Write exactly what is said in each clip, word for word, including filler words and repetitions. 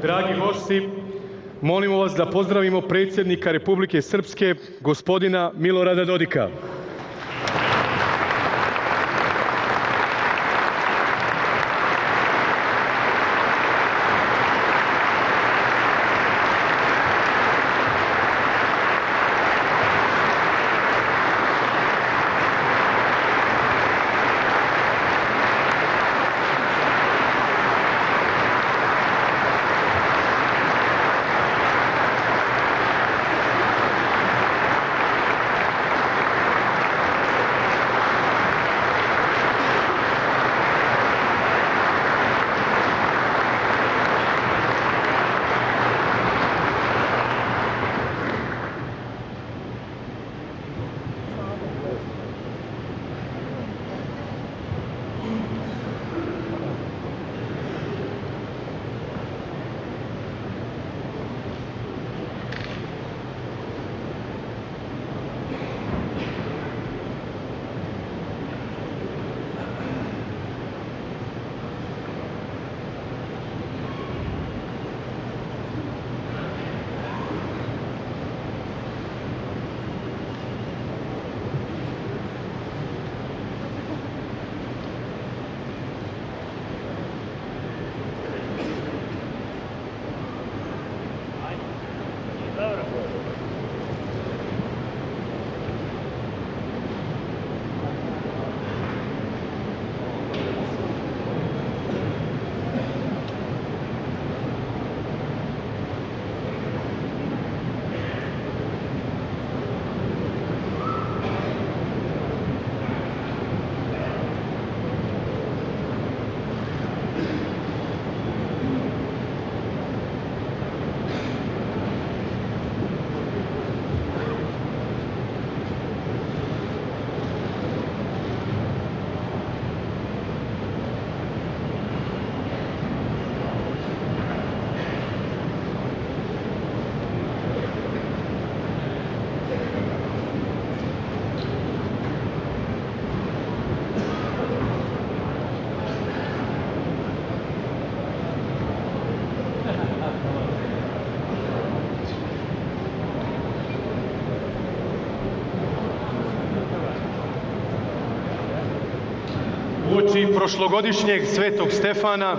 Dragi gosti, molimo vas da pozdravimo predsjednika Republike Srpske, gospodina Milorada Dodika. Uoči prošlogodišnjeg Svetog Stefana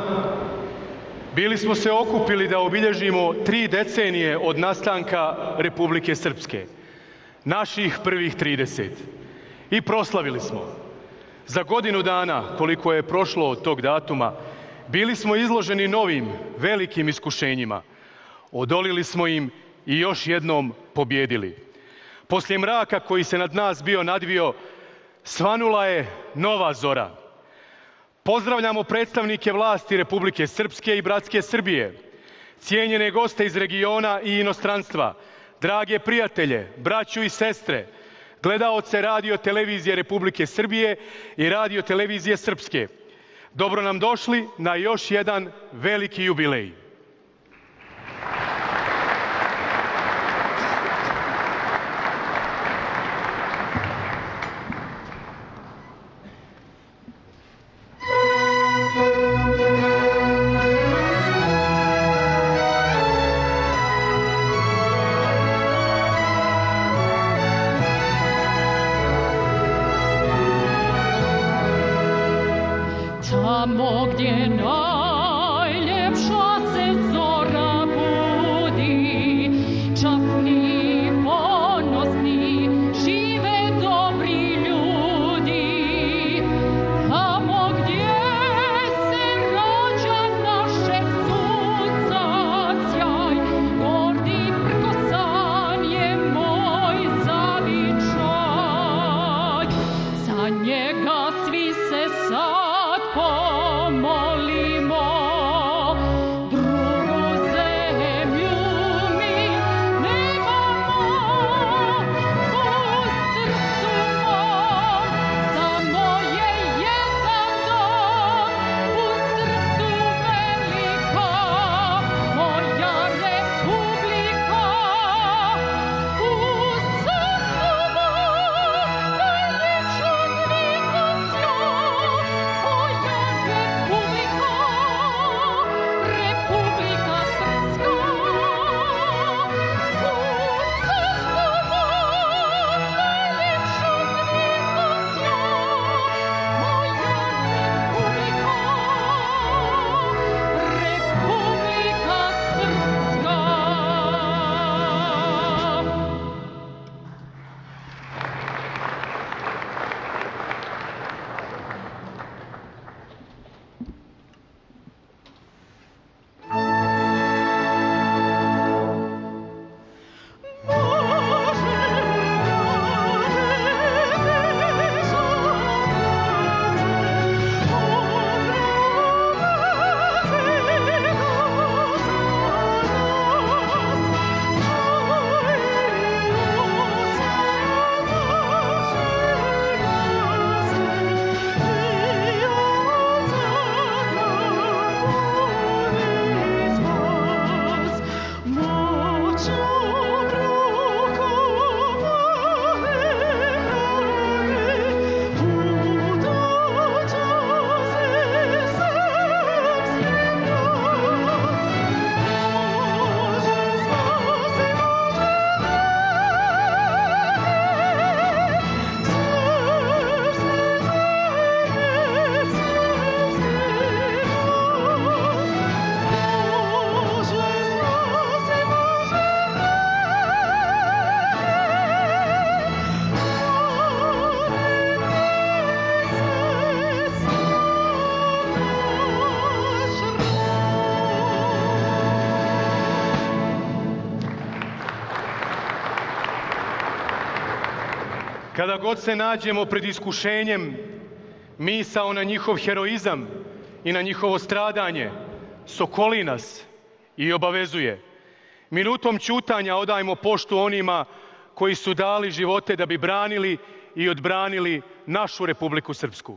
bili smo se okupili da obilježimo tri decenije od nastanka Republike Srpske, naših prvih trideset. I proslavili smo. Za godinu dana, koliko je prošlo od tog datuma, bili smo izloženi novim, velikim iskušenjima. Odolili smo im i još jednom pobjedili. Poslije mraka koji se nad nas bio nadvio, svanula je nova zora. Pozdravljamo predstavnike vlasti Republike Srpske i bratske Srbije, cijenjene goste iz regiona i inostranstva, drage prijatelje, braću i sestre, gledaoce radio televizije Republike Srbije i radio televizije Srpske. Dobro nam došli na još jedan veliki jubilej. Tamo gdje najljepša se zora budi, časni, ponosni, žive dobri ljudi. Tamo gdje se rađa našeg sunca sjaj, gordi prkosan je moj zavičaj. Za njega svi se sad pomolimo. Kada god se nađemo pred iskušenjem, misao na njihov heroizam i na njihovo stradanje sokoli nas i obavezuje. Minutom ćutanja odajmo poštu onima koji su dali živote da bi branili i odbranili našu Republiku Srpsku.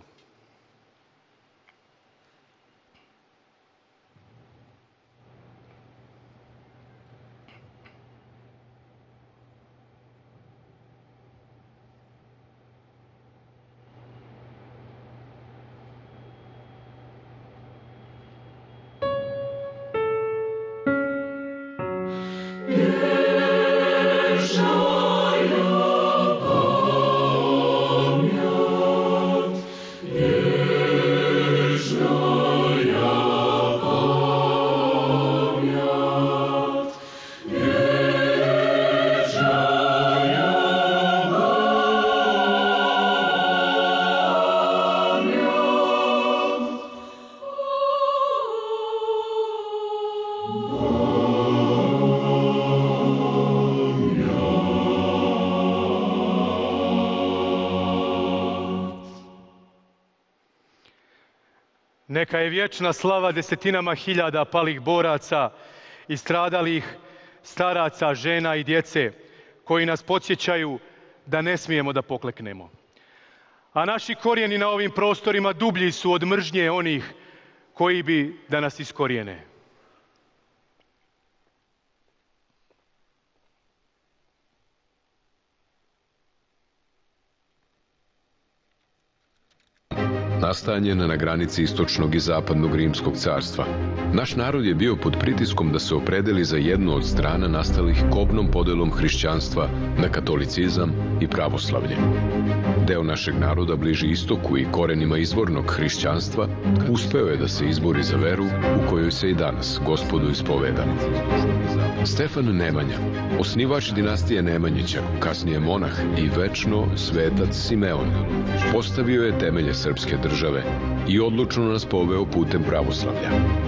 Neka je vječna slava desetinama hiljada palih boraca i stradalih staraca, žena i djece koji nas podsjećaju da ne smijemo da pokleknemo. A naši korijeni na ovim prostorima dublji su od mržnje onih koji bi da nas iskorijene. Nastanjen na granici istočnog i zapadnog rimskog carstva, naš narod je bio pod pritiskom da se opredeli za jednu od strana nastalih kobnom podelom hrišćanstva na katolicizam i pravoslavlje. Deo našeg naroda bliži istoku i korenima izvornog hrišćanstva uspeo je da se izbori za veru u kojoj se i danas Gospodu ispovedamo. Stefan Nemanja, osnivač dinastije Nemanjića, kasnije monah i večno svetac Simeon, postavio je temelje srpske države i odlučno nas poveo putem pravoslavlja.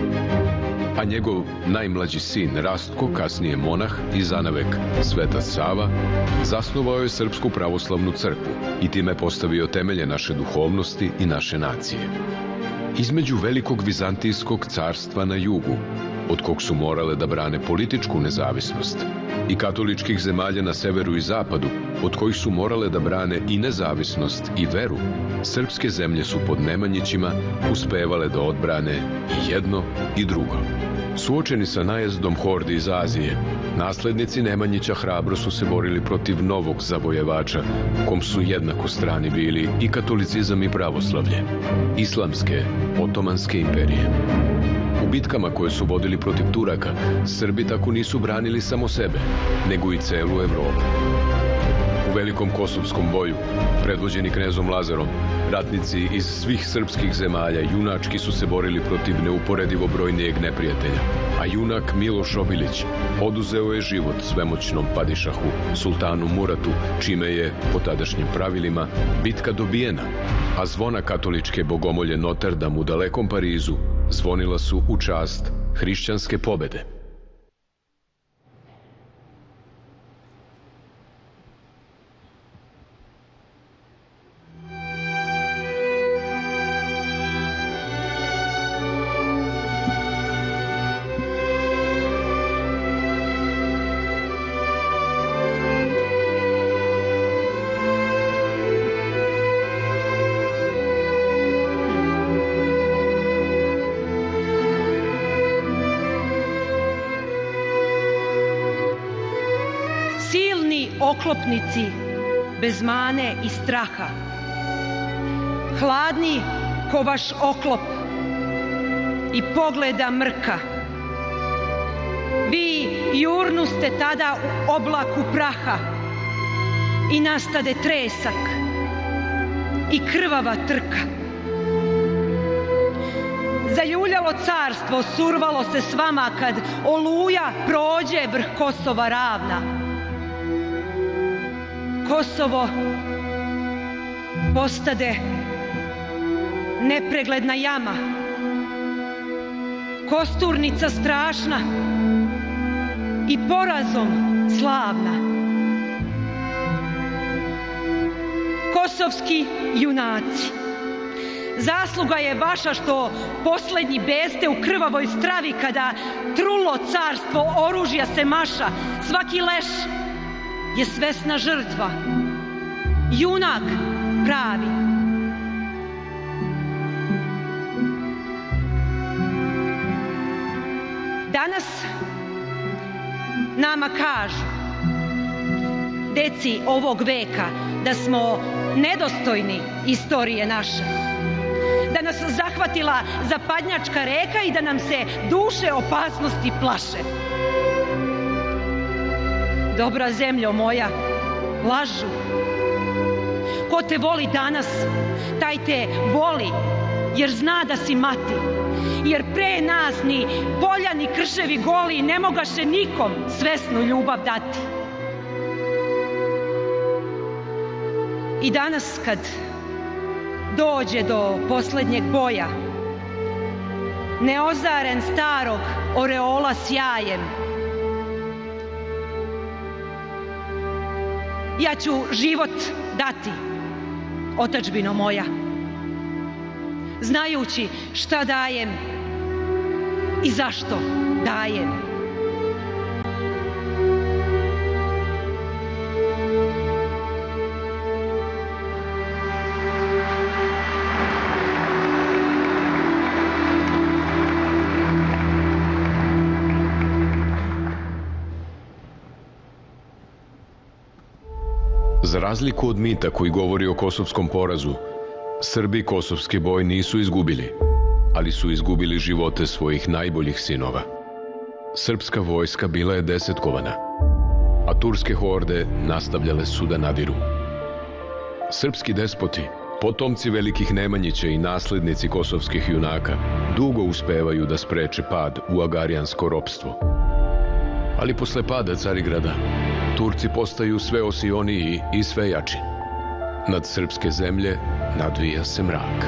A njegov najmlađi sin Rastko, kasnije monah i zanavek svetac Sava, zasnovao je Srpsku pravoslavnu crkvu i time postavio temelje naše duhovnosti i naše nacije. Između velikog Vizantijskog carstva na jugu, od kog su morale da brane političku nezavisnost, i katoličkih zemalja na severu i zapadu, od kojih su morale da brane i nezavisnost i veru, srpske zemlje su pod Nemanjićima uspevale da odbrane i jedno i drugo. Suočeni sa najezdom hordi iz Azije, naslednici Nemanjića hrabro su se borili protiv novog zavojevača, kom su jednako strani bili i katolicizam i pravoslavlje, islamske, otomanske imperije. U bitkama koje su vodili protiv Turaka, Srbi tako nisu branili samo sebe, nego i celu Evropu. U velikom kosovskom boju, predvođeni knezom Lazarom, ratnici iz svih srpskih zemalja junački su se borili protiv neuporedivo brojnijeg neprijatelja, a junak Miloš Obilić oduzeo je život svemoćnom padišahu, sultanu Muratu, čime je, po tadašnjim pravilima, bitka dobijena, a zvona katoličke bogomolje Notre Dame u dalekom Parizu zvonila su u čast hrišćanske pobede. Oklopnici bez mane i straha, hladni ko vaš oklop i pogleda mrka. Vi jurnuste tada u oblaku praha i nastade tresak i krvava trka. Zaljuljalo carstvo survalo se s vama kad oluja prođe vrh Kosova ravna. Kosovo postade nepregledna jama, kosturnica strašna i porazom slavna. kosovski junaci. Zasluga je vaša što poslednji beste u krvavoj stravi kada trulo carstvo oružja se maša, svaki leš je svesna žrtva, junak pravi. Danas nama kažu deci ovog veka da smo nedostojni istorije naše, da nas zahvatila zapadnjačka reka i da nam se duše opasnosti plaše. Dobra zemljo moja, lažu. Ko te voli danas, taj te voli, jer zna da si mati, jer pre nas ni polja ni krševi goli ne mogaše nikom svesnu ljubav dati. I danas kad dođe do poslednjeg boja, neozaren starog oreola sjajem, ja ću život dati, otadžbino moja, znajući šta dajem i zašto dajem. Za razliku od mita koji govori o kosovskom porazu, Srbi kosovski boj nisu izgubili, ali su izgubili živote svojih najboljih sinova. Srpska vojska bila je desetkovana, a turske horde nastavljale su da nadiru. Srpski despoti, potomci velikih Nemanjića i naslednici kosovskih junaka, dugo uspevaju da spreče pad u agarijansko ropstvo. Ali posle pada Carigrada, Turci postaju sve osioniji i sve jači. Nad srpske zemlje nadvija se mrak.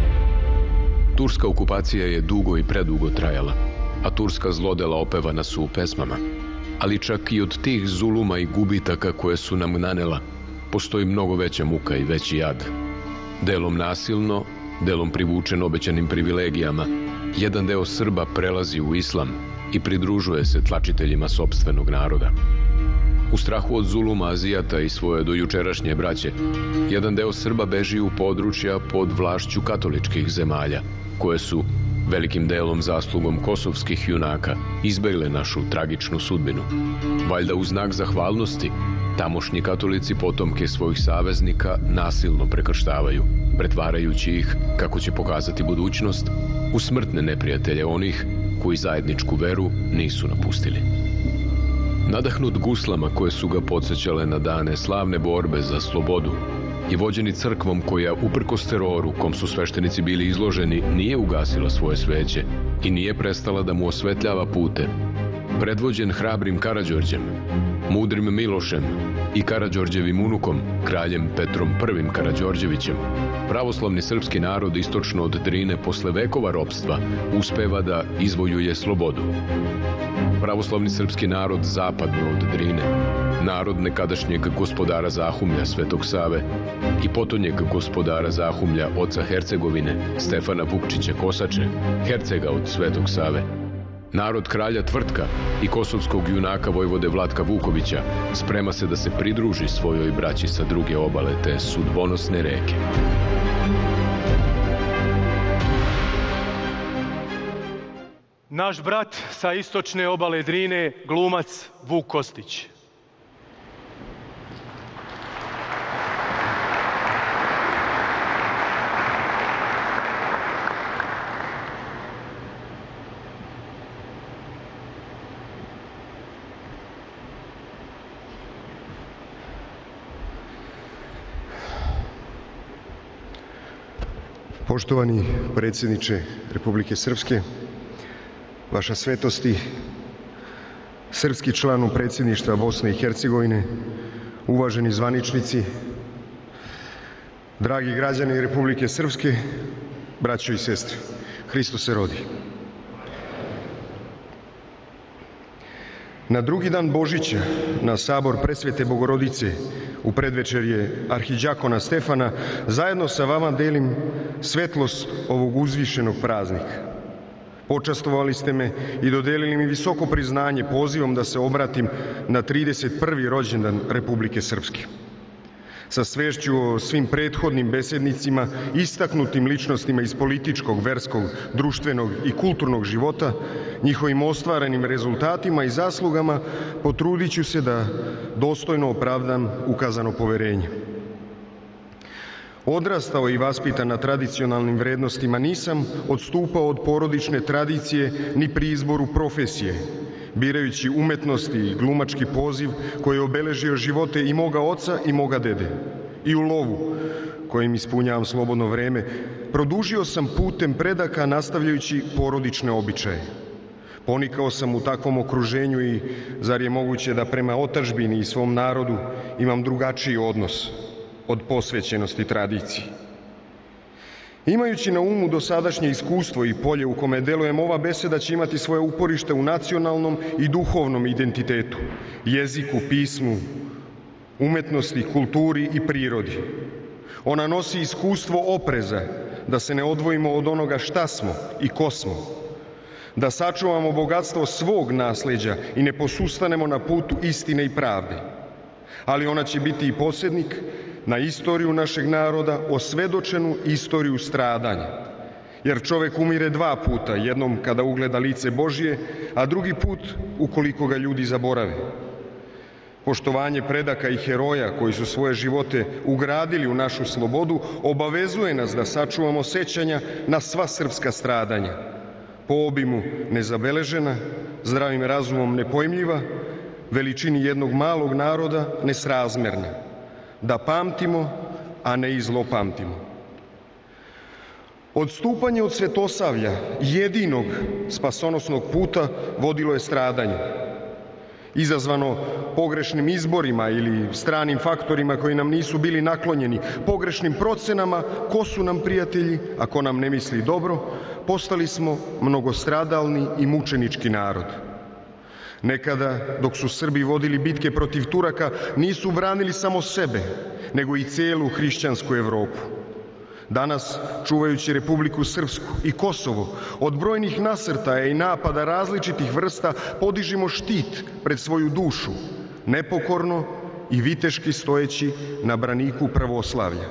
Turska okupacija je dugo i predugo trajala, a turska zlodela opevana su u pesmama. Ali čak i od tih zuluma i gubitaka koje su nam nanela, postoji mnogo veća muka i veći jad. Delom nasilno, delom privučen obećanim privilegijama, jedan deo Srba prelazi u islam i pridružuje se tlačiteljima sopstvenog naroda. U strahu od zuluma Azijata i svoje dojučerašnje braće, jedan deo Srba beži u područja pod vlašću katoličkih zemalja, koje su, velikim delom zaslugom kosovskih junaka, izbegle našu tragičnu sudbinu. Valjda u znak zahvalnosti, tamošnji katolici potomke svojih saveznika nasilno prekrštavaju, pretvarajući ih, kako će pokazati budućnost, u smrtne neprijatelje onih koji zajedničku veru nisu napustili. Nadahnut guslama koje su ga podsjećale na dane slavne borbe za slobodu i vođeni crkvom koja, uprkos teroru kom su sveštenici bili izloženi, nije ugasila svoje sveće i nije prestala da mu osvetljava pute, predvođen hrabrim Karađorđem, mudrim Milošem i Karađorđevim unukom, kraljem Petrom Prvim Karađorđevićem, pravoslavni srpski narod istočno od Drine posle vekova ropstva uspeva da izvojuje slobodu. Pravoslavni srpski narod zapadno od Drine, narod nekadašnjeg gospodara Zahumlja Svetog Save i potonjeg gospodara Zahumlja oca Hercegovine Stefana Vukčića Kosače, hercega od Svetog Save, narod kralja Tvrtka i kosovskog junaka vojvode Vlatka Vukovića sprema se da se pridruži svojoj braći sa druge obale te sudbonosne reke. Naš brat sa istočne obale Drine, glumac Vuk Kostić. Poštovani predsjedniče Republike Srpske, vaša svetosti, srpski članu predsjedništva Bosne i Hercegovine, uvaženi zvaničnici, dragi građani Republike Srpske, braćo i sestre, Hristos se rodi. Na drugi dan Božića, na sabor Presvete Bogorodice, u predvečerje arhidjakona Stefana, zajedno sa vama delim svetlost ovog uzvišenog praznika. Počastovali ste me i dodelili mi visoko priznanje pozivom da se obratim na trideset prvi rođendan Republike Srpske. Sa svešću o svim prethodnim besednicima, istaknutim ličnostima iz političkog, verskog, društvenog i kulturnog života, njihovim ostvarenim rezultatima i zaslugama, potrudit ću se da dostojno opravdam ukazano poverenje. Odrastao i vaspitan na tradicionalnim vrednostima, nisam odstupao od porodične tradicije ni pri izboru profesije, birajući umetnosti i glumački poziv koji je obeležio živote i moga oca i moga dede. I u lovu, kojim ispunjavam slobodno vreme, produžio sam putem predaka nastavljajući porodične običaje. Ponikao sam u takvom okruženju i zar je moguće da prema otadžbini i svom narodu imam drugačiji odnos od posvećenosti tradiciji. Imajući na umu dosadašnje iskustvo i polje u kome delujem, ova beseda će imati svoje uporište u nacionalnom i duhovnom identitetu, jeziku, pismu, umetnosti, kulturi i prirodi. Ona nosi iskustvo opreza, da se ne odvojimo od onoga šta smo i ko smo, da sačuvamo bogatstvo svog nasleđa i ne posustanemo na putu istine i pravde. Ali ona će biti i posrednik na istoriju našeg naroda, osvedočenu istoriju stradanja. Jer čovek umire dva puta, jednom kada ugleda lice Božje, a drugi put ukoliko ga ljudi zaborave. Poštovanje predaka i heroja koji su svoje živote ugradili u našu slobodu obavezuje nas da sačuvamo sećanja na sva srpska stradanja. Po obimu nezabeležena, zdravim razumom nepojmljiva, veličini jednog malog naroda nesrazmerna. Da pamtimo, a ne i zlopamtimo. Odstupanje od svetosavlja, jedinog spasonosnog puta, vodilo je stradanje. Izazvano pogrešnim izborima ili stranim faktorima koji nam nisu bili naklonjeni, pogrešnim procenama ko su nam prijatelji, a ko nam ne misli dobro, postali smo mnogostradalni i mučenički narod. Nekada, dok su Srbi vodili bitke protiv Turaka, nisu branili samo sebe, nego i celu hrišćansku Evropu. Danas, čuvajući Republiku Srpsku i Kosovo, od brojnih nasrtaja i napada različitih vrsta, podižimo štit pred svoju dušu, nepokorno i viteški stojeći na braniku pravoslavlja.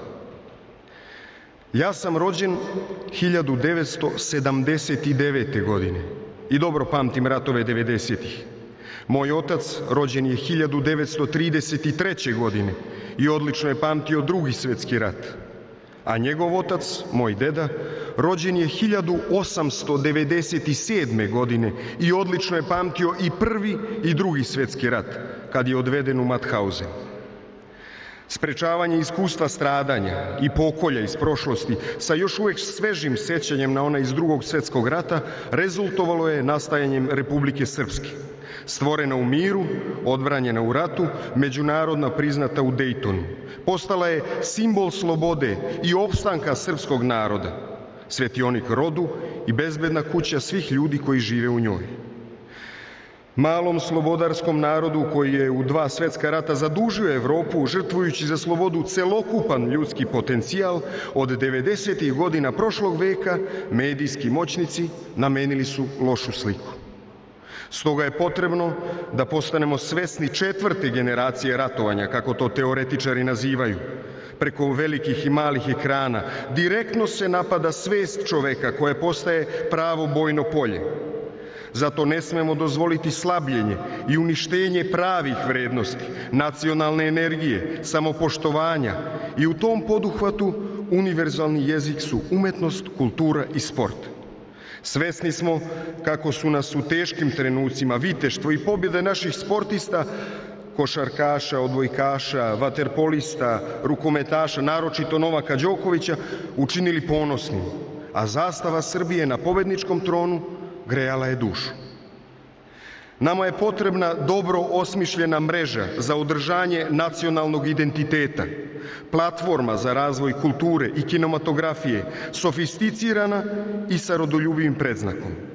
Ja sam rođen hiljadu devetsto sedamdeset devete. godine i dobro pamtim ratove devedesetih. Moj otac rođen je hiljadu devetsto trideset treće. godine i odlično je pamtio Drugi svetski rat. A njegov otac, moj deda, rođen je hiljadu osamsto devedeset sedme. godine i odlično je pamtio i Prvi i Drugi svetski rat, kad je odveden u Mauthausen. Sprečavanje iskustva stradanja i pokolja iz prošlosti sa još uvek svežim sećanjem na ona iz Drugog svetskog rata rezultovalo je nastajanjem Republike Srpske, stvorena u miru, odbranjena u ratu, međunarodno priznata u Dejtonu. Postala je simbol slobode i opstanka srpskog naroda, svetionik rodu i bezbedna kuća svih ljudi koji žive u njoj. Malom slobodarskom narodu koji je u dva svetska rata zadužio Evropu, žrtvujući za slobodu celokupan ljudski potencijal, od devedesetih godina prošlog veka medijski moćnici namenili su lošu sliku. Stoga je potrebno da postanemo svesni četvrte generacije ratovanja, kako to teoretičari nazivaju. Preko velikih i malih ekrana direktno se napada svest čoveka koja postaje pravo bojno polje. Zato ne smemo dozvoliti slabljenje i uništenje pravih vrednosti, nacionalne energije, samopoštovanja i u tom poduhvatu univerzalni jezik su umetnost, kultura i sport. Svesni smo kako su nas u teškim trenucima viteštvo i pobjede naših sportista, košarkaša, odbojkaša, vaterpolista, rukometaša, naročito Novaka Đokovića, učinili ponosnim, a zastava Srbije na pobedničkom tronu grejala je dušu. Nama je potrebna dobro osmišljena mreža za održanje nacionalnog identiteta, platforma za razvoj kulture i kinematografije, sofisticirana i sa rodoljubivim predznakom.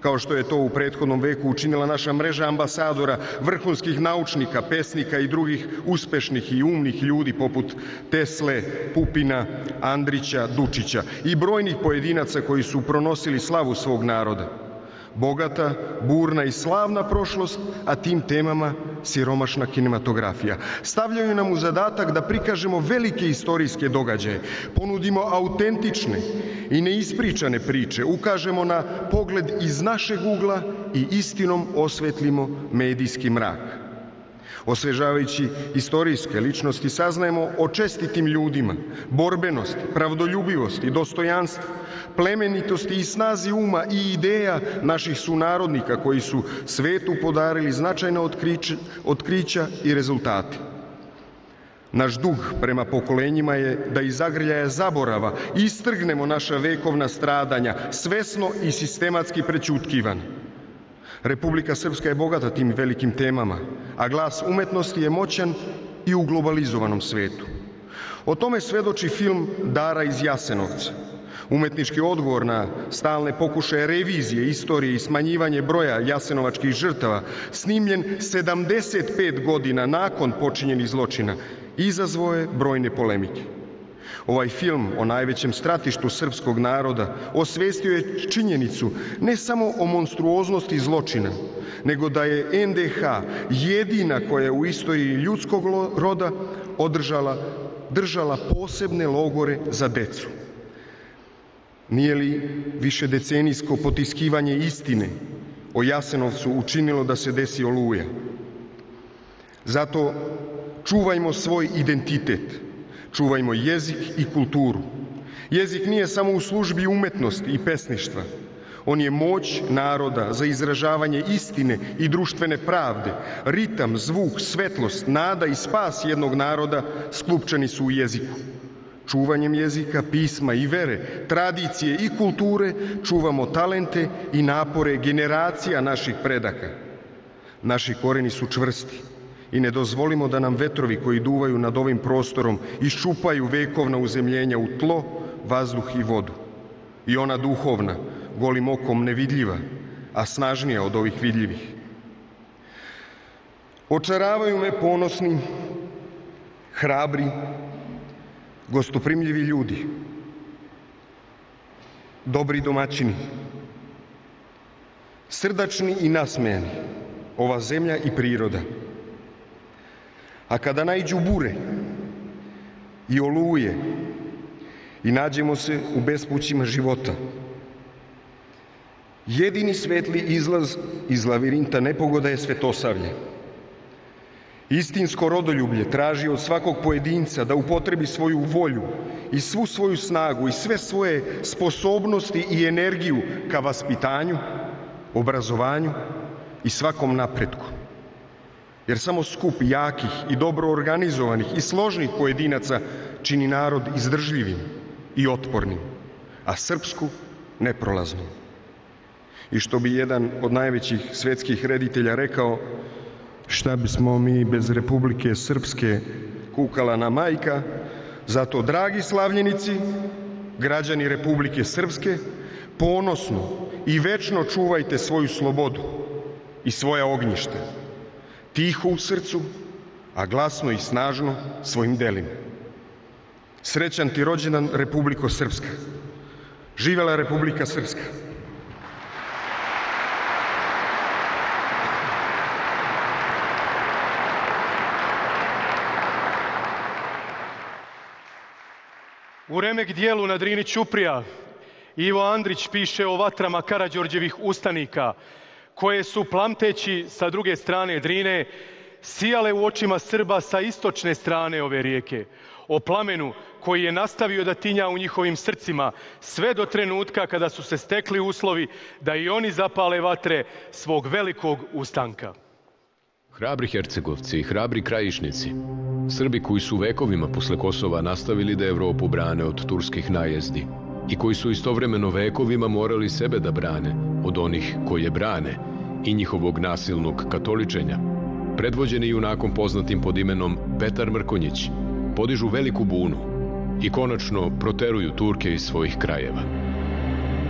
kao što je to u prethodnom veku učinila naša mreža ambasadora, vrhunskih naučnika, pesnika i drugih uspešnih i umnih ljudi poput Tesle, Pupina, Andrića, Dučića i brojnih pojedinaca koji su pronosili slavu svog naroda. Bogata, burna i slavna prošlost, a tim temama siromašna kinematografija. Stavljaju nam u zadatak da prikažemo velike istorijske događaje, ponudimo autentične i neispričane priče, ukažemo na pogled iz našeg ugla i istinom osvetlimo medijski mrak. Osvežavajući istorijske ličnosti saznajemo o čestitim ljudima, borbenosti, pravdoljubivosti, dostojanstvu, plemenitosti i snazi uma i ideja naših sunarodnika koji su svetu podarili značajna otkrića, otkrića i rezultate. Naš dug prema pokolenjima je da iz zagrljaja zaborava istrgnemo naša vekovna stradanja, svesno i sistematski prećutkivana. Republika Srpska je bogata tim velikim temama, a glas umetnosti je moćan i u globalizovanom svetu. O tome svedoči film Dara iz Jasenovca. Umetnički odgovor na stalne pokušaje revizije istorije i smanjivanje broja jasenovačkih žrtava, snimljen sedamdeset pet godina nakon počinjenih zločina, izazvao je brojne polemike. Ovaj film o najvećem stratištu srpskog naroda osvestio je činjenicu ne samo o monstruoznosti zločina, nego da je en de ha jedina koja je u istoriji ljudskog roda održala, držala posebne logore za decu. Nije li višedecenijsko potiskivanje istine o Jasenovcu učinilo da se desi Oluja? Zato čuvajmo svoj identitet, čuvajmo jezik i kulturu. Jezik nije samo u službi umetnosti i pesništva. On je moć naroda za izražavanje istine i društvene pravde. Ritam, zvuk, svetlost, nada i spas jednog naroda sklupčani su u jeziku. Čuvanjem jezika, pisma i vere, tradicije i kulture čuvamo talente i napore generacija naših predaka. Naši koreni su čvrsti i ne dozvolimo da nam vetrovi koji duvaju nad ovim prostorom iščupaju vekovna uzemljenja u tlo, vazduh i vodu. I ona duhovna, golim okom nevidljiva, a snažnija od ovih vidljivih. Očaravaju me ponosni, hrabri, gostoprimljivi ljudi, dobri domaćini, srdačni i nasmejani, ova zemlja i priroda. A kada naiđu bure i oluje i nađemo se u bespućima života, jedini svetli izlaz iz lavirinta nepogoda je svetosavlje. Istinsko rodoljublje traži od svakog pojedinca da upotrebi svoju volju i svu svoju snagu i sve svoje sposobnosti i energiju ka vaspitanju, obrazovanju i svakom napretku. Jer samo skup jakih i dobro organizovanih i složnih pojedinaca čini narod izdržljivim i otpornim, a srpsku neprolaznom. I što bi jedan od najvećih svetskih reditelja rekao, šta bismo mi bez Republike Srpske, kukala na majka, zato, dragi slavljenici, građani Republike Srpske, ponosno i večno čuvajte svoju slobodu i svoja ognjišta, tiho u srcu, a glasno i snažno svojim delima. Srećan ti rođendan, Republiko Srpska. Živela Republika Srpska. U remek dijelu na Drini Ćuprija Ivo Andrić piše o vatrama Karađorđevih ustanika, koje su plamteći sa druge strane Drine sijale u očima Srba sa istočne strane ove rijeke, o plamenu koji je nastavio da tinja u njihovim srcima sve do trenutka kada su se stekli uslovi da i oni zapale vatre svog velikog ustanka. Hrabri Hercegovci i hrabri Krajišnici, Srbi koji su vekovima posle Kosova nastavili da Evropu brane od turskih najezdi i koji su istovremeno vekovima morali sebe da brane od onih koje brane i njihovog nasilnog katoličenja, predvođeni junakom poznatim pod imenom Petar Mrkonjić, podižu veliku bunu i konačno proteruju Turke iz svojih krajeva.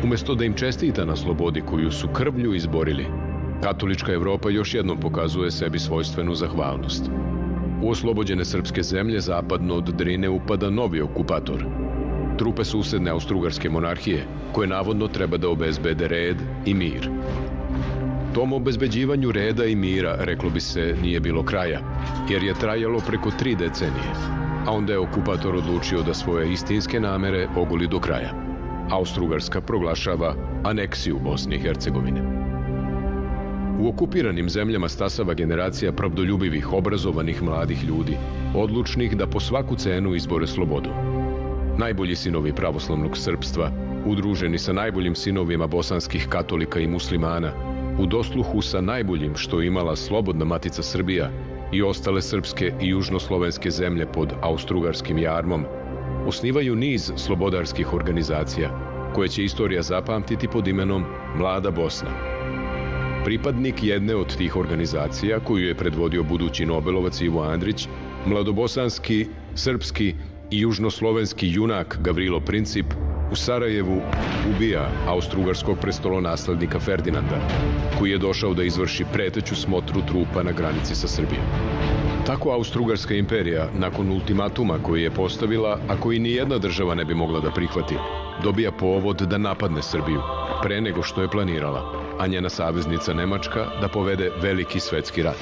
Umesto da im čestita na slobodi koju su krvlju izborili, katolička Evropa još jednom pokazuje sebi svojstvenu zahvalnost. U oslobođene srpske zemlje zapadno od Drine upada novi okupator. Trupe susedne Austrougarske monarhije, koje navodno treba da obezbede red i mir. Tom obezbeđivanju reda i mira, reklo bi se, nije bilo kraja, jer je trajalo preko tri decenije, a onda je okupator odlučio da svoje istinske namere ogoli do kraja. Austrougarska proglašava aneksiju Bosne i Hercegovine. U okupiranim zemljama stasava generacija pravdoljubivih, obrazovanih mladih ljudi, odlučnih da po svaku cenu izbore slobodu. Najbolji sinovi pravoslavnog srpstva, udruženi sa najboljim sinovima bosanskih katolika i muslimana, u dosluhu sa najboljim što imala slobodna matica Srbija i ostale srpske i južnoslovenske zemlje pod austrougarskim jarmom, osnivaju niz slobodarskih organizacija, koje će istorija zapamtiti pod imenom Mlada Bosna. Pripadnik jedne od tih organizacija, koju je predvodio budući Nobelovac Ivo Andrić, mladobosanski, srpski i južnoslovenski junak Gavrilo Princip, u Sarajevu ubija austrougarskog prestolonaslednika Ferdinanda, koji je došao da izvrši preteću smotru trupa na granici sa Srbijom. Tako Austrougarska imperija, nakon ultimatuma koji je postavila, a koji nijedna država ne bi mogla da prihvati, dobija povod da napadne Srbiju, pre nego što je planirala, a njena saveznica Nemačka da povede veliki svetski rat.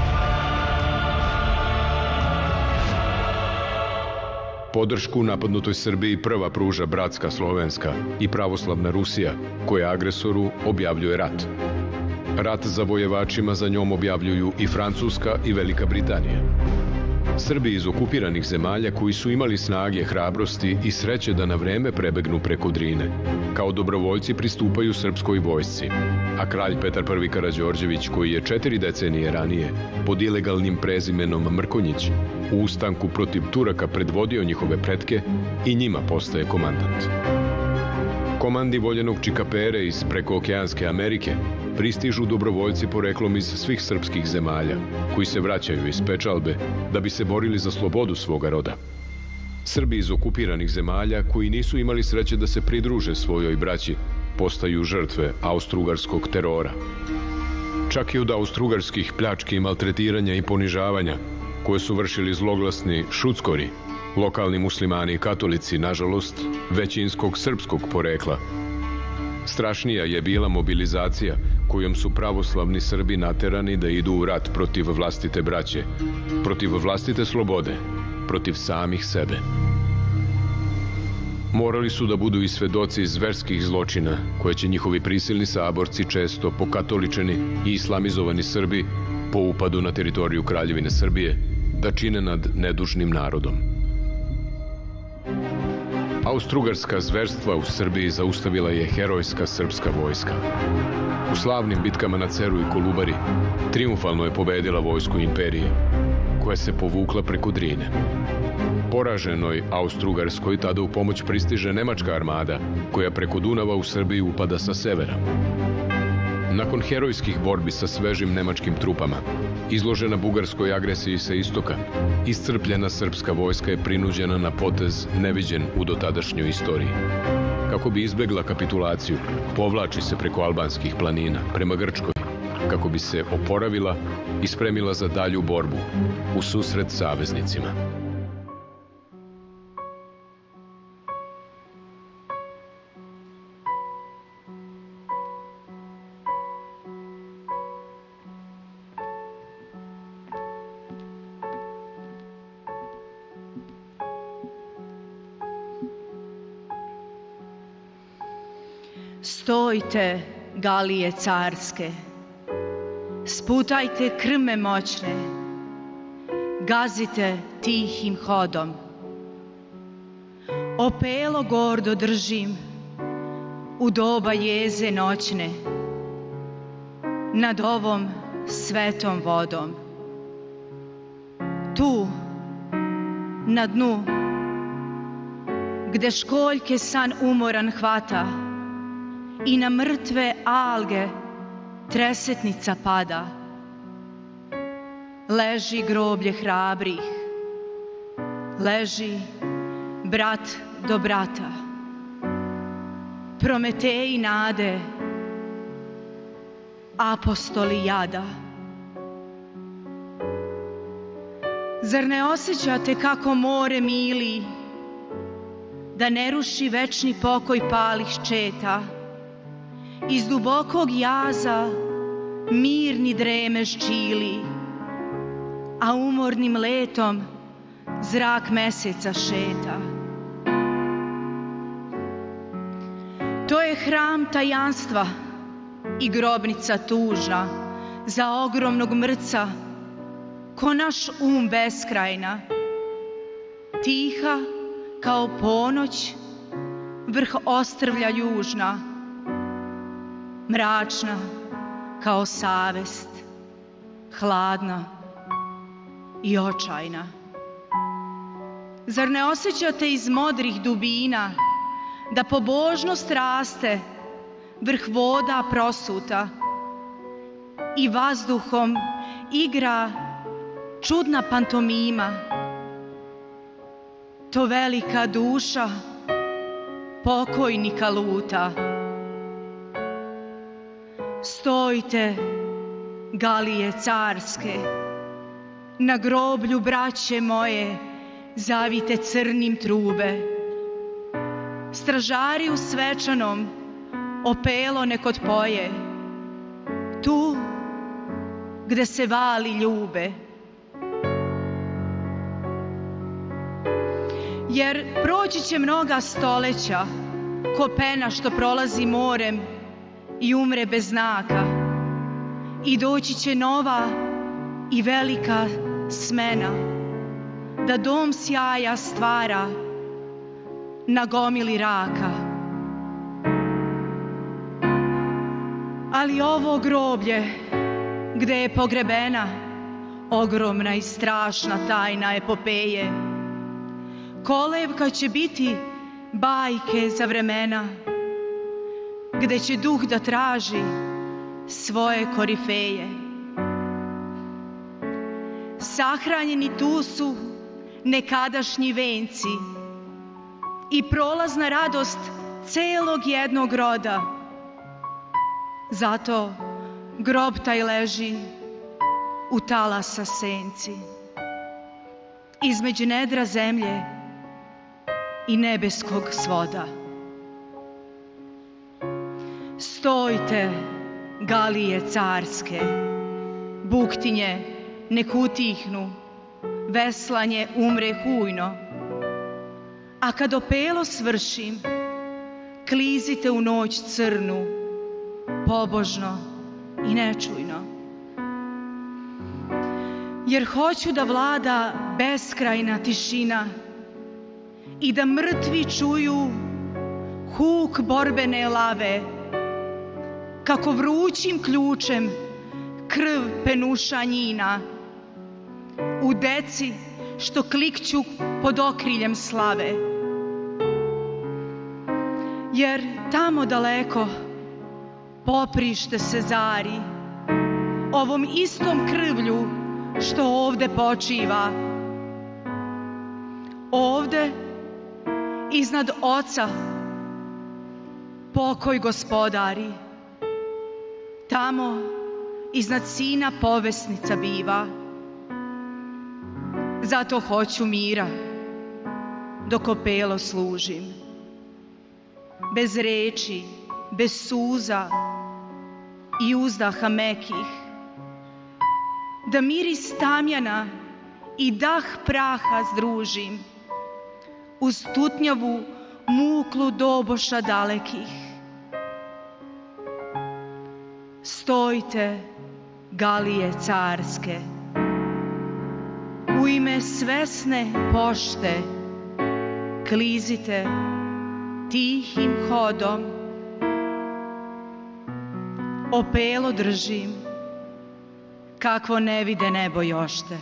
Podršku napadnutoj Srbiji prva pruža bratska Slovenska i pravoslavna Rusija, koja agresoru objavljuje rat. Rat zavojevačima za njom objavljuju i Francuska i Velika Britanija. Srbi iz okupiranih zemalja koji su imali snage, hrabrosti i sreće da na vreme prebegnu preko Drine, kao dobrovoljci pristupaju srpskoj vojsci, a kralj Petar Prvi Karađorđević, koji je četiri decenije ranije pod ilegalnim prezimenom Mrkonjić u ustanku protiv Turaka predvodio njihove pretke, i njima postaje komandant. Komandi voljenog Čikapere iz prekookeanske Amerike pristižu dobrovoljci poreklom iz svih srpskih zemalja, koji se vraćaju iz pečalbe da bi se borili za slobodu svoga roda. Srbi iz okupiranih zemalja, koji nisu imali sreće da se pridruže svojoj braći, postaju žrtve austrougarskog terora. Čak i od austrougarskih pljački, maltretiranja i ponižavanja, koje su vršili zloglasni šuckori, lokalni muslimani i katolici, nažalost, većinskog srpskog porekla. Strašnija je bila mobilizacija kojom su pravoslavni Srbi naterani da idu u rat protiv vlastite braće, protiv vlastite slobode, protiv samih sebe. Morali su da budu i svedoci zverskih zločina koje će njihovi prisilni saborci, često pokatoličeni i islamizovani Srbi, po upadu na teritoriju Kraljevine Srbije, da čine nad nedužnim narodom. Austrougarska zverstva u Srbiji zaustavila je herojska srpska vojska. U slavnim bitkama na Ceru i Kolubari triumfalno je pobedila vojsku imperije, koja se povukla preko Drine. Poraženoj Austrougarskoj tada u pomoć pristiže nemačka armada, koja preko Dunava u Srbiju upada sa severa. Nakon herojskih borbi sa svežim nemačkim trupama, izložena bugarskoj agresiji sa istoka, iscrpljena srpska vojska je prinuđena na potez neviđen u dotadašnjoj istoriji. Kako bi izbegla kapitulaciju, povlači se preko albanskih planina prema Grčkoj, kako bi se oporavila i spremila za dalju borbu u susret saveznicima. Stojte, galije carske, sputajte krme moćne, gazite tihim hodom. Opelo gordo držim u doba jeze noćne, nad ovom svetom vodom. Tu, na dnu, gde školjke san umoran hvata, i na mrtve alge tresetnica pada. Leži groblje hrabrih, leži brat do brata. Prometeji nade, apostoli jada. Zar ne osjećate kako more mili, da ne ruši večni pokoj palih ščeta? Iz dubokog jaza mirni dremež čili, a umornim letom zrak meseca šeta. To je hram tajanstva i grobnica tužna za ogromnog mrca, ko naš um beskrajna, tiha kao ponoć, vrh ostrvlja južna, mračna kao savest, hladna i očajna. Zar ne osjećate iz modrih dubina da pobožnost raste vrh voda prosuta i vazduhom igra čudna pantomima? To velika duša pokojnika luta. Stojte, galije carske, na groblju braće moje zavite crnim trube. Stražari u svečanom opelo nek otpoje, tu gde se vali ljube. Jer proći će mnoga stoleća, ko pena što prolazi morem i umre bez znaka, i doći će nova i velika smena, da dom sjaja stvara na gomili raka. Ali ovo groblje gde je pogrebena ogromna i strašna tajna epopeje, kolevka će biti bajke za vremena, gde će duh da traži svoje korifeje. Sahranjeni tu su nekadašnji venci i prolazna radost celog jednog roda. Zato grob taj leži u talasa senci, između nedra zemlje i nebeskog svoda. Stojte, galije carske, buktinje nek utihnu, veslanje umre hujno, a kad opelo svršim, klizite u noć crnu, pobožno i nečujno. Jer hoću da vlada beskrajna tišina i da mrtvi čuju huk borbene lave, kako vrućim ključem krv penuša njina, u deci što klikću pod okriljem slave. Jer tamo daleko poprište se zari, ovom istom krvlju što ovde počiva. Ovde, iznad oca, pokoj gospodari. Tamo, iznad sina povesnica biva. Zato hoću mira, dok opelo služim. Bez reči, bez suza i uzdaha mekih. Da miris tamjana i dah praha združim uz tutnjavu muklu doboša dalekih. Stojte, galije carske, u ime svesne pošte klizite tihim hodom. Opelo držim, kakvo ne vide nebo jošte.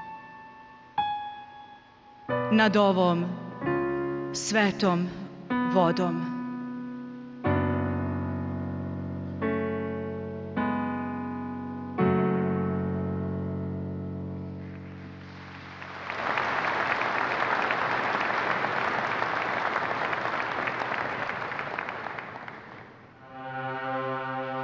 Nad ovom svetom vodom.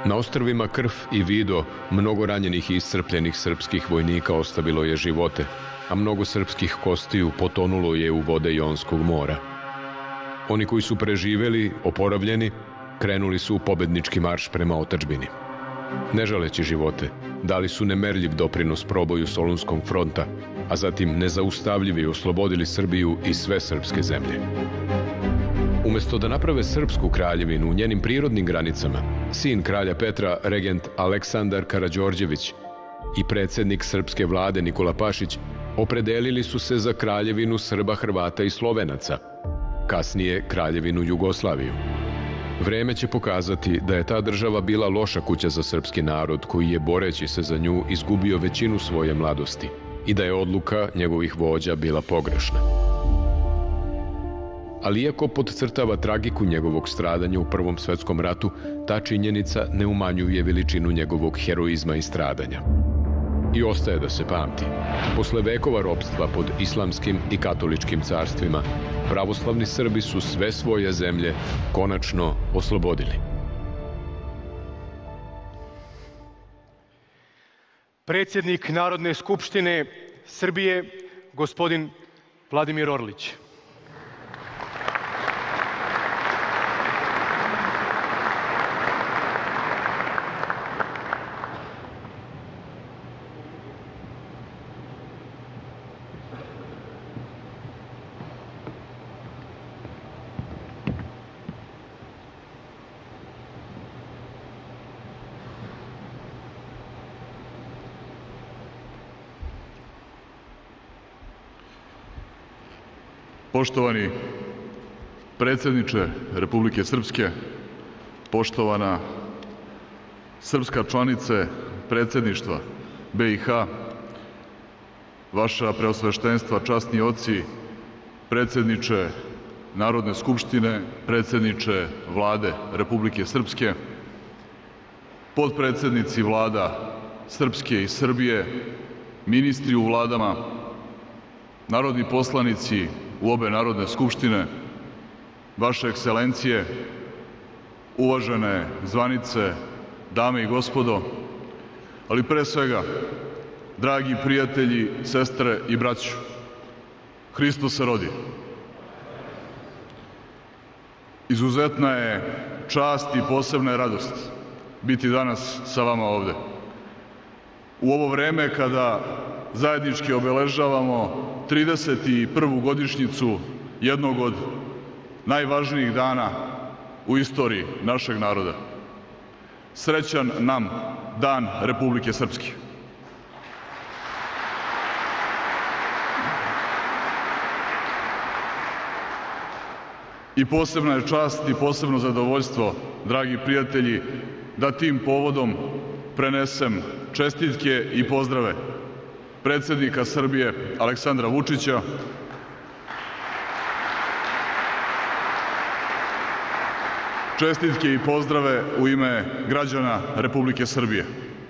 Na ostrvima Krf i Vido mnogo ranjenih i iscrpljenih srpskih vojnika ostavilo je živote, a mnogo srpskih kostiju potonulo je u vode Jonskog mora. Oni koji su preživeli, oporavljeni, krenuli su u pobednički marš prema otadžbini. Ne žaleći živote, dali su nemerljiv doprinos proboju Solunskog fronta, a zatim nezaustavljivi oslobodili Srbiju i sve srpske zemlje. Umesto da naprave srpsku kraljevinu u njenim prirodnim granicama, sin kralja Petra, regent Aleksandar Karađorđević i predsjednik srpske vlade Nikola Pašić opredelili su se za kraljevinu Srba, Hrvata i Slovenaca, kasnije kraljevinu Jugoslaviju. Vreme će pokazati da je ta država bila loša kuća za srpski narod koji je, boreći se za nju, izgubio većinu svoje mladosti i da je odluka njegovih vođa bila pogrešna. Ali iako podcrtava tragiku njegovog stradanja u Prvom svetskom ratu, ta činjenica ne umanjuje veličinu njegovog heroizma i stradanja. I ostaje da se pamti. Posle vekova ropstva pod islamskim i katoličkim carstvima, pravoslavni Srbi su sve svoje zemlje konačno oslobodili. Predsjednik Narodne skupštine Srbije, gospodin Vladimir Orlić. Poštovani predsjedniče Republike Srpske, poštovana srpska članice predsjedništva B i H, vaša preosveštenstva, časni oci, predsjedniče Narodne skupštine, predsjedniče Vlade Republike Srpske, potpredsjednici vlada Srpske i Srbije, ministri u vladama, narodni poslanici u obe Narodne skupštine, vaše ekscelencije, uvažene zvanice, dame i gospodo, ali pre svega, dragi prijatelji, sestre i braćo, Hristos se rodi. Izuzetna je čast i posebna je radost biti danas sa vama ovde. U ovo vreme kada zajednički obeležavamo trideset prvu godišnjicu jednog od najvažnijih dana u istoriji našeg naroda. Srećan nam Dan Republike Srpske. I posebna je čast i posebno zadovoljstvo, dragi prijatelji, da tim povodom prenesem čestitke i pozdrave predsjednika Srbije Aleksandra Vučića, čestitke i pozdrave u ime građana Republike Srbije.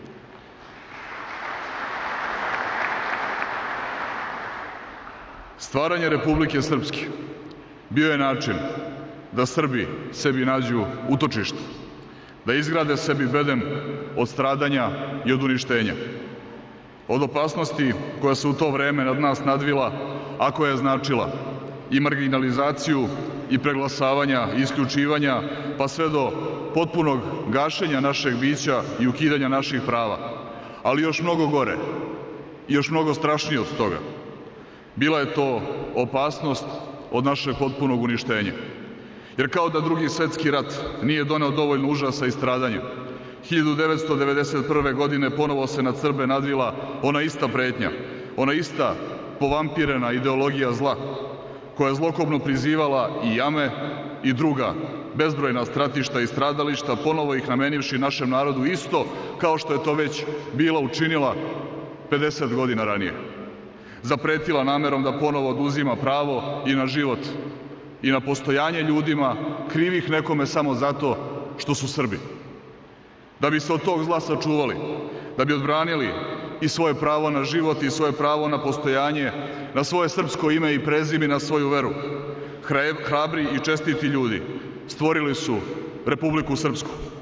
Stvaranje Republike Srpske bio je način da Srbi sebi nađu utočište, da izgrade sebi bedem od stradanja i od uništenja, od opasnosti koja se u to vreme nad nas nadvila, a koja je značila i marginalizaciju i preglasavanja i isključivanja, pa sve do potpunog gašenja našeg bića i ukidanja naših prava. Ali još mnogo gore i još mnogo strašnije od toga. Bila je to opasnost od našeg potpunog uništenja. Jer kao da Drugi svetski rat nije doneo dovoljno užasa i stradanja, hiljadu devetsto devedeset prve. godine ponovo se nad Srbe nadvila ona ista pretnja, ona ista povampirena ideologija zla, koja je zlokobno prizivala i jame i druga bezbrojna stratišta i stradališta, ponovo ih namenivši našem narodu isto kao što je to već bila učinila pedeset godina ranije. Zapretila namerom da ponovo oduzima pravo i na život i na postojanje ljudima krivih nekome samo zato što su Srbi. Da bi se od tog zla sačuvali, da bi odbranili i svoje pravo na život i svoje pravo na postojanje, na svoje srpsko ime i prezime, na svoju veru, hrabri i čestiti ljudi stvorili su Republiku Srpsku.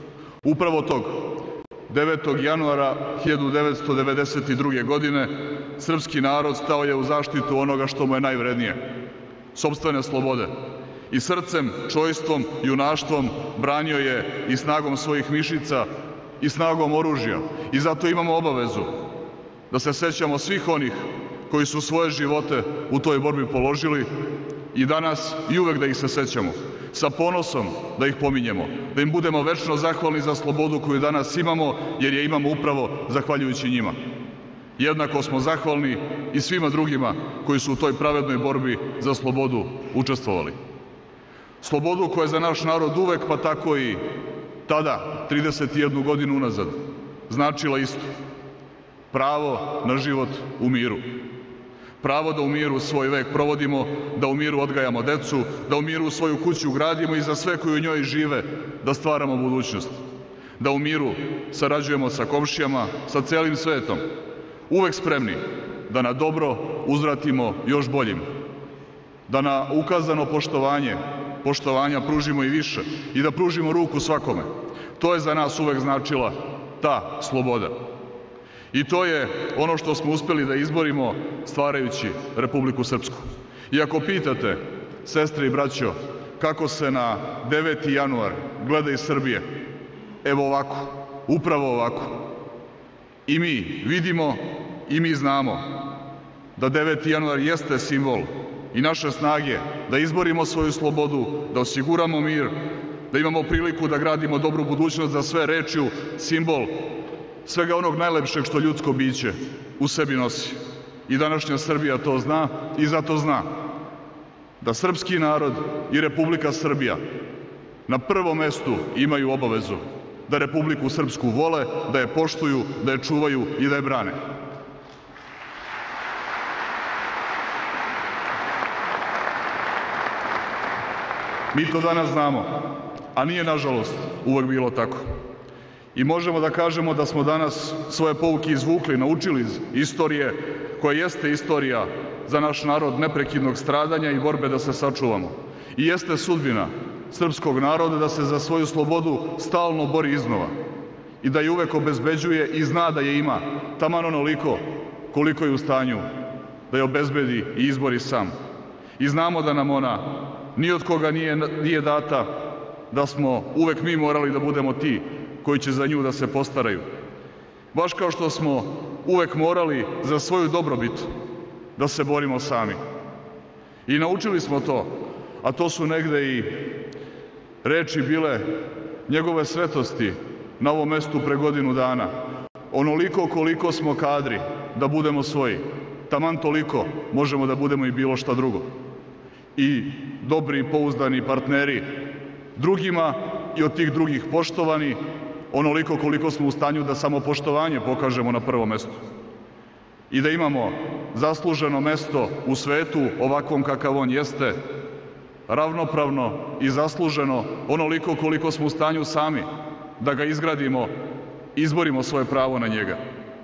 Upravo tog devetog januara hiljadu devetsto devedeset druge. godine srpski narod stao je u zaštitu onoga što mu je najvrednije, sopstvene slobode. I srcem, čojstvom, junaštvom branio je i snagom svojih mišica i snagom oružja. I zato imamo obavezu da se sećamo svih onih koji su svoje živote u toj borbi položili i danas i uvek da ih se sećamo. Sa ponosom da ih pominjemo, da im budemo večno zahvalni za slobodu koju danas imamo, jer je imamo upravo zahvaljujući njima. Jednako smo zahvalni i svima drugima koji su u toj pravednoj borbi za slobodu učestvovali. Slobodu koja je za naš narod uvek, pa tako i tada, trideset jednu godinu unazad, značila isto. Pravo na život u miru. Pravo da u miru svoj vek provodimo, da u miru odgajamo decu, da u miru svoju kuću gradimo i za sve koji u njoj žive da stvaramo budućnost. Da u miru sarađujemo sa komšijama, sa celim svetom, uvek spremni da na dobro uzvratimo još boljim. Da na ukazano poštovanje, poštovanja pružimo i više i da pružimo ruku svakome. To je za nas uvek značila ta sloboda. I to je ono što smo uspeli da izborimo stvarajući Republiku Srpsku. I ako pitate, sestre i braćo, kako se na deveti januar gleda iz Srbije, evo ovako, upravo ovako. I mi vidimo i mi znamo da deveti januar jeste simbol i naše snage da izborimo svoju slobodu, da osiguramo mir, da imamo priliku da gradimo dobru budućnost za sve, rečju simbol svega onog najlepšeg što ljudsko biće u sebi nosi. I današnja Srbija to zna i zato zna da srpski narod i Republika Srbija na prvom mestu imaju obavezu da Republiku Srpsku vole, da je poštuju, da je čuvaju i da je brane. Mi to danas znamo, a nije, nažalost, uvek bilo tako. I možemo da kažemo da smo danas svoje pouke izvukli, naučili iz istorije, koja jeste istorija za naš narod neprekidnog stradanja i borbe da se sačuvamo. I jeste sudbina srpskog naroda da se za svoju slobodu stalno bori iznova i da je uvek obezbeđuje i zna da je ima, taman onoliko koliko je u stanju da je obezbedi i izbori sam. I znamo da nam ona ni od koga nije, nije data, da smo uvek mi morali da budemo ti koji će za nju da se postaraju. Baš kao što smo uvek morali za svoju dobrobit da se borimo sami. I naučili smo to, a to su negde i reči bile njegove svetosti na ovom mestu pre godinu dana. Onoliko koliko smo kadri da budemo svoji, taman toliko možemo da budemo i bilo šta drugo. I dobri i pouzdani partneri drugima i od tih drugih poštovani, onoliko koliko smo u stanju da samopoštovanje pokažemo na prvom mestu. I da imamo zasluženo mesto u svetu ovakvom kakav on jeste, ravnopravno i zasluženo onoliko koliko smo u stanju sami da ga izgradimo, izborimo svoje pravo na njega.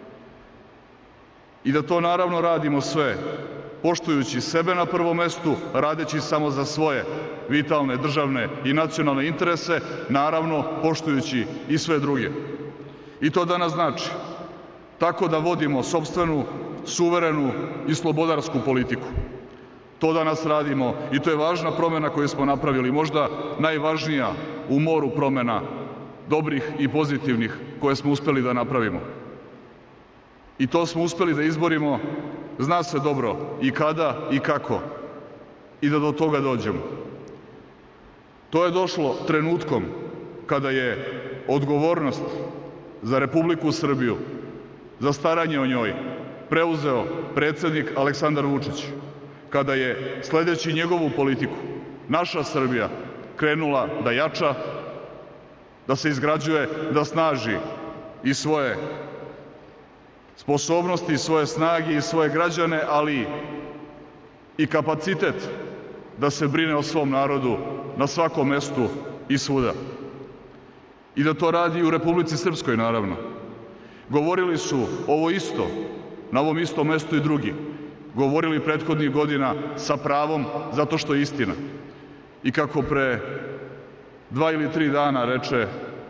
I da to naravno radimo sve poštujući sebe na prvom mestu, radeći samo za svoje vitalne državne i nacionalne interese, naravno poštujući i sve druge. I to danas znači tako da vodimo sopstvenu, suverenu i slobodarsku politiku. To danas radimo i to je važna promena koju smo napravili, možda najvažnija u moru promena dobrih i pozitivnih koje smo uspeli da napravimo. I to smo uspeli da izborimo, zna se dobro i kada i kako, i da do toga dođemo. To je došlo trenutkom kada je odgovornost za Republiku Srbiju, za staranje o njoj, preuzeo predsednik Aleksandar Vučić, kada je, sledeći njegovu politiku, naša Srbija krenula da jača, da se izgrađuje, da snaži i svoje sposobnosti, svoje snage i svoje građane, ali i kapacitet da se brine o svom narodu na svakom mestu i svuda. I da to radi i u Republici Srpskoj, naravno. Govorili su ovo isto, na ovom istom mestu i drugi. Govorili prethodnih godina sa pravom, zato što je istina. I kako pre dva ili tri dana reče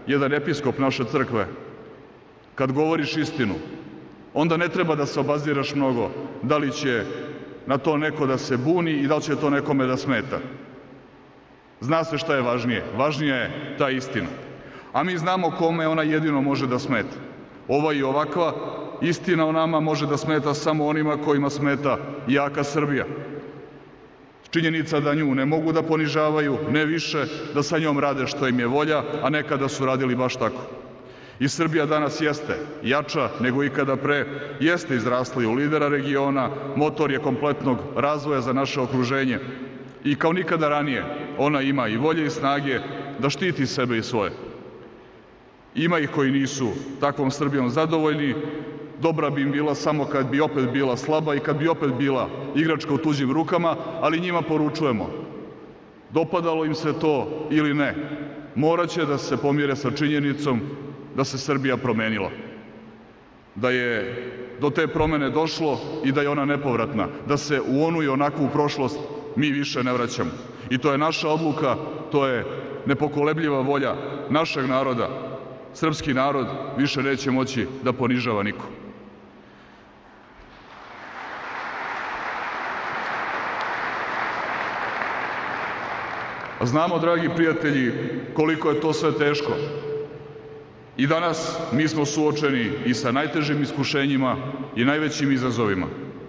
jedan episkop naše crkve, kad govoriš istinu, onda ne treba da se obaziraš mnogo da li će na to neko da se buni i da li će to nekome da smeta. Zna se šta je važnije. Važnija je ta istina. A mi znamo kome ona jedino može da smeta. Ova i ovakva istina o nama može da smeta samo onima kojima smeta jaka Srbija. Činjenica da nju ne mogu da ponižavaju, ne više, da sa njom rade što im je volja, a nekada su radili baš tako. I Srbija danas jeste jača nego ikada pre, jeste izrasla u lidera regiona, motor je kompletnog razvoja za naše okruženje i kao nikada ranije ona ima i volje i snage da štiti sebe i svoje. Ima ih koji nisu takvom Srbijom zadovoljni, dobra bi im bila samo kad bi opet bila slaba i kad bi opet bila igračka u tuđim rukama, ali njima poručujemo, dopadalo im se to ili ne, morat će da se pomire sa činjenicom da se Srbija promenila, da je do te promene došlo i da je ona nepovratna, da se u onu i onakvu prošlost mi više ne vraćamo. I to je naša odluka, to je nepokolebljiva volja našeg naroda. Srpski narod više neće moći da ponižava niko. Znamo, dragi prijatelji, koliko je to sve teško. I danas mi smo suočeni i sa najtežim iskušenjima i najvećim izazovima.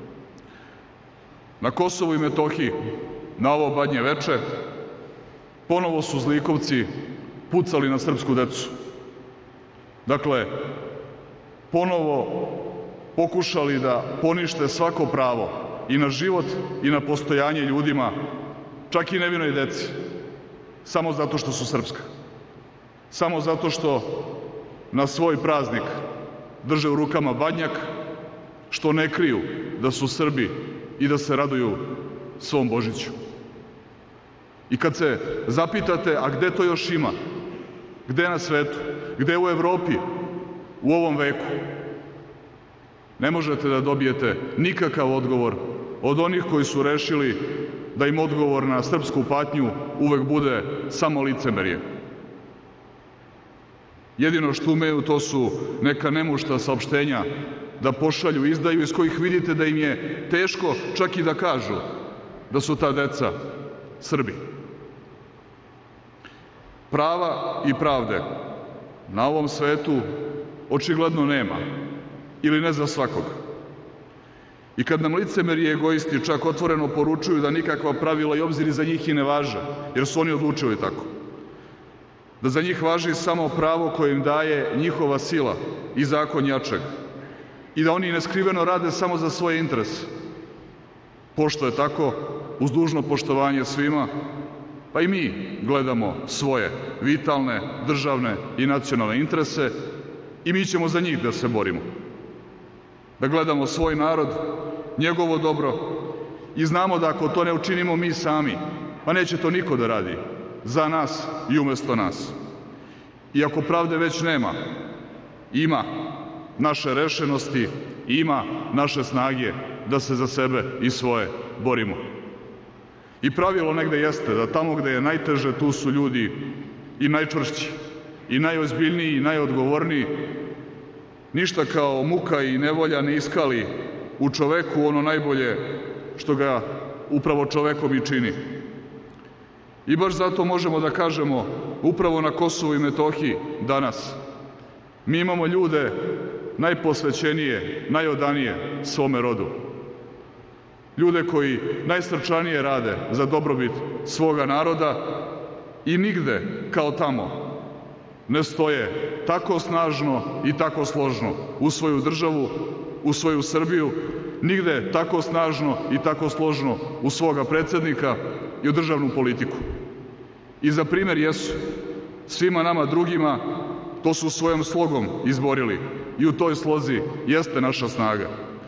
Na Kosovu i Metohiji, na ovo badnje veče, ponovo su zlikovci pucali na srpsku decu. Dakle, ponovo pokušali da ponište svako pravo i na život i na postojanje ljudima, čak i nevinoj deci, samo zato što su srpska. Samo zato što na svoj praznik drže u rukama badnjak, što ne kriju da su Srbi i da se raduju svom Božiću. I kad se zapitate, a gde to još ima? Gde na svetu? Gde u Evropi? U ovom veku? Ne možete da dobijete nikakav odgovor od onih koji su rešili da im odgovor na srpsku patnju uvek bude samo licemerje. Jedino što umeju to su neka nemušta saopštenja da pošalju, izdaju, iz kojih vidite da im je teško čak i da kažu da su ta deca Srbi. Prava i pravde na ovom svetu očigledno nema, ili ne za svakog. I kad nam licemeri i egoisti čak otvoreno poručuju da nikakva pravila i obziri za njih i ne važe, jer su oni odlučili tako, da za njih važi samo pravo koje im daje njihova sila i zakon jačeg i da oni neskriveno rade samo za svoje interese. Pošto je tako, uz dužno poštovanje svima, pa i mi gledamo svoje vitalne, državne i nacionalne interese i mi ćemo za njih da se borimo. Da gledamo svoj narod, njegovo dobro i znamo da ako to ne učinimo mi sami, pa neće to niko da radi za nas i umesto nas. I ako pravde već nema, ima naše rešenosti, ima naše snage da se za sebe i svoje borimo. I pravilo negde jeste da tamo gde je najteže, tu su ljudi i najčvršći, i najozbiljniji, i najodgovorniji. Ništa kao muka i nevolja ne iskali u čoveku ono najbolje što ga upravo čovekom i čini. I baš zato možemo da kažemo, upravo na Kosovu i Metohiji danas, mi imamo ljude najposvećenije, najodanije svome rodu. Ljude koji najsrčanije rade za dobrobit svoga naroda i nigde kao tamo ne stoje tako snažno i tako složno u svoju državu, u svoju Srbiju, nigde tako snažno i tako složno u svoga predsednika i u državnu politiku. I za primer jesu svima nama drugima, to su svojom slogom izborili i u toj slozi jeste naša snaga.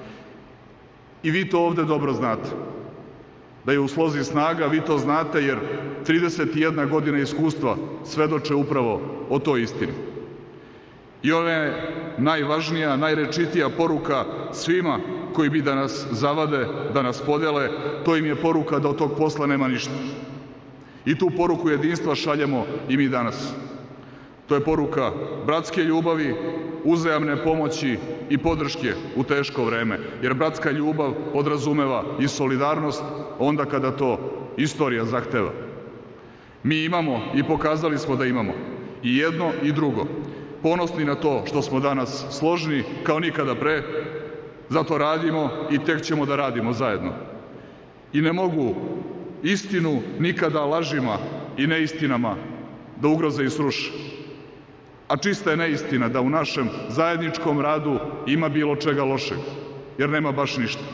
I vi to ovde dobro znate. Da je u slozi snaga, vi to znate jer trideset jedna godina iskustva svedoče upravo o toj istini. I ona je najvažnija, najrečitija poruka svima koji bi da nas zavade, da nas podele, to im je poruka da od tog posla nema ništa. I tu poruku jedinstva šaljemo i mi danas. To je poruka bratske ljubavi, uzajamne pomoći i podrške u teško vreme, jer bratska ljubav podrazumeva i solidarnost onda kada to istorija zahteva. Mi imamo i pokazali smo da imamo i jedno i drugo. Ponosni na to što smo danas složni kao nikada pre, zato radimo i tek ćemo da radimo zajedno. I ne mogu istinu nikada lažima i neistinama da ugroze i sruše. A čista je neistina da u našem zajedničkom radu ima bilo čega lošeg, jer nema baš ništa.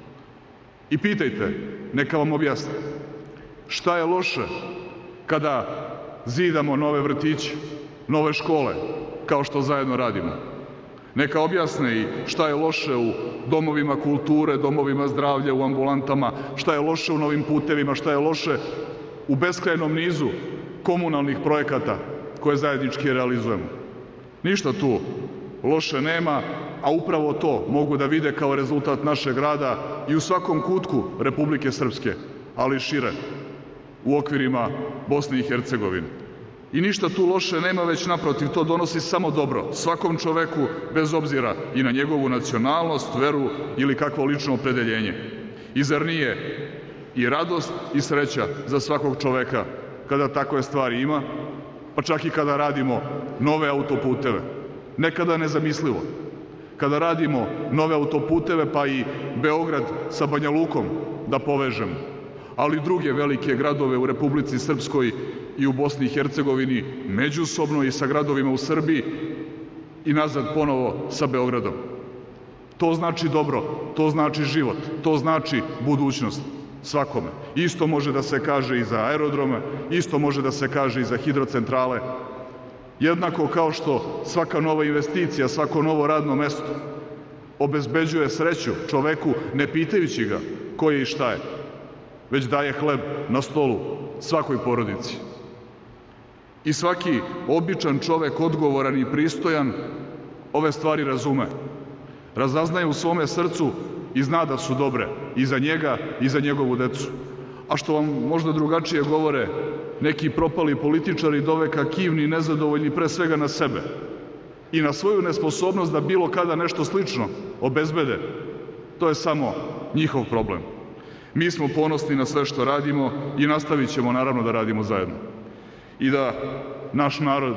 I pitajte, neka vam objasne, šta je loše kada zidamo nove vrtiće, nove škole, kao što zajedno radimo. Neka objasne i šta je loše u domovima kulture, domovima zdravlja, u ambulantama, šta je loše u novim putevima, šta je loše u beskrajnom nizu komunalnih projekata koje zajednički realizujemo. Ništa tu loše nema, a upravo to mogu da vide kao rezultat našeg rada i u svakom kutku Republike Srpske, ali i šire, u okvirima Bosne i Hercegovine. I ništa tu loše nema, već naprotiv, to donosi samo dobro svakom čoveku, bez obzira i na njegovu nacionalnost, veru ili kakvo lično opredeljenje. I zar nije i radost i sreća za svakog čoveka kada takve stvari ima, pa čak i kada radimo nove autoputeve. Nekada nezamislivo. Kada radimo nove autoputeve, pa i Beograd sa Banja Lukom da povežemo, ali i druge velike gradove u Republici Srpskoj i u Bosni i Hercegovini, međusobno i sa gradovima u Srbiji i nazad ponovo sa Beogradom. To znači dobro, to znači život, to znači budućnost svakome. Isto može da se kaže i za aerodrome, isto može da se kaže i za hidrocentrale. Jednako kao što svaka nova investicija, svako novo radno mesto obezbeđuje sreću čoveku ne pitajući ga ko je i šta je, već daje hleb na stolu svakoj porodici. I svaki običan čovek, odgovoran i pristojan, ove stvari razume. Razaznaje u svome srcu i zna da su dobre i za njega i za njegovu decu. A što vam možda drugačije govore neki propali političari, doveka kivni i nezadovoljni pre svega na sebe i na svoju nesposobnost da bilo kada nešto slično obezbede, to je samo njihov problem. Mi smo ponosni na sve što radimo i nastavit ćemo naravno da radimo zajedno. I da naš narod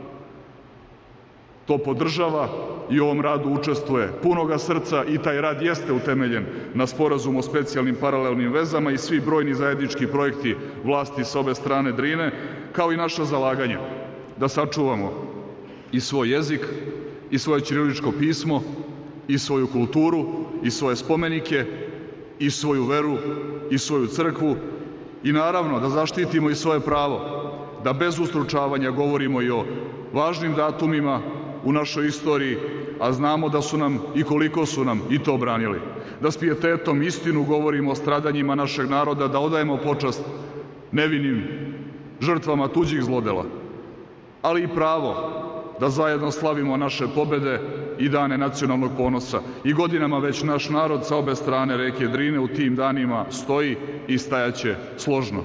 to podržava i u ovom radu učestvuje punoga srca i taj rad jeste utemeljen na sporazumu o specijalnim paralelnim vezama i svi brojni zajednički projekti vlasti s obe strane Drine, kao i naša zalaganja da sačuvamo i svoj jezik i svoje ćiriličko pismo i svoju kulturu i svoje spomenike i svoju veru i svoju crkvu i naravno da zaštitimo i svoje pravo da bez ustručavanja govorimo i o važnim datumima u našoj istoriji, a znamo da su nam i koliko su nam i to branili. Da s pijetetom istinu govorimo o stradanjima našeg naroda, da odajemo počast nevinim žrtvama tuđih zlodela, ali i pravo da zajedno slavimo naše pobede i dane nacionalnog ponosa. I godinama već naš narod sa obe strane reke Drine u tim danima stoji i stajaće složno.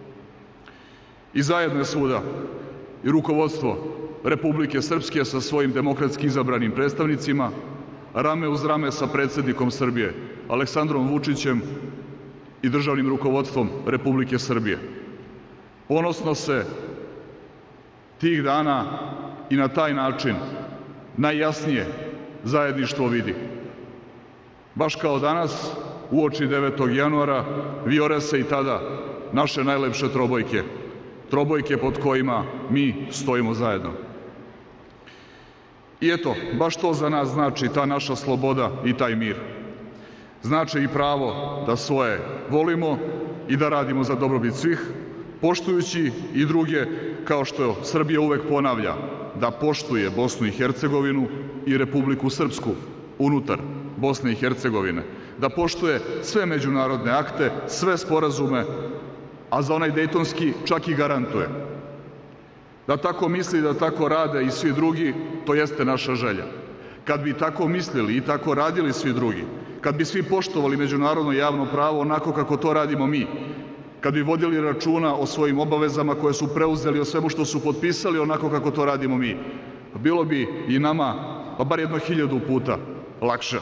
I zajedno je svuda i rukovodstvo Republike Srpske sa svojim demokratski izabranim predstavnicima, rame uz rame sa predsednikom Srbije, Aleksandrom Vučićem i državnim rukovodstvom Republike Srbije. Ponosno se tih dana i na taj način najjasnije zajedništvo vidi. Baš kao danas, uoči devetog januara, vijore se i tada naše najlepše trobojke, trobojke pod kojima mi stojimo zajedno. I eto, baš to za nas znači ta naša sloboda i taj mir. Znači i pravo da svoje volimo i da radimo za dobrobit svih, poštujući i druge, kao što Srbija uvek ponavlja, da poštuje Bosnu i Hercegovinu i Republiku Srpsku unutar Bosne i Hercegovine, da poštuje sve međunarodne akte, sve sporazume, a za onaj dejtonski čak i garantuje. Da tako misli, da tako rade i svi drugi, to jeste naša želja. Kad bi tako mislili i tako radili svi drugi, kad bi svi poštovali međunarodno javno pravo onako kako to radimo mi, kad bi vodili računa o svojim obavezama koje su preuzeli, o svemu što su potpisali, onako kako to radimo mi. Bilo bi i nama, pa bar jedno hiljadu puta lakše.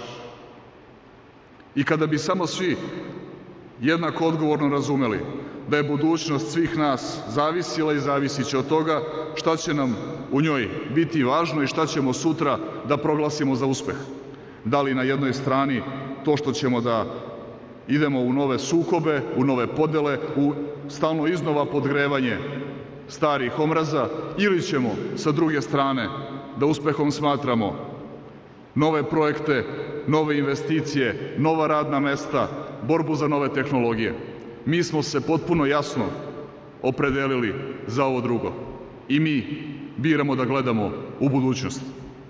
I kada bi samo svi jednako odgovorno razumeli da je budućnost svih nas zavisila i zavisiće od toga šta će nam u njoj biti važno i šta ćemo sutra da proglasimo za uspeh. Da li na jednoj strani to što ćemo da idemo u nove sukobe, u nove podele, u stalno iznova podgrevanje starih omraza, ili ćemo sa druge strane da uspehom smatramo nove projekte, nove investicije, nova radna mesta, borbu za nove tehnologije. Mi smo se potpuno jasno opredelili za ovo drugo i mi biramo da gledamo u budućnost.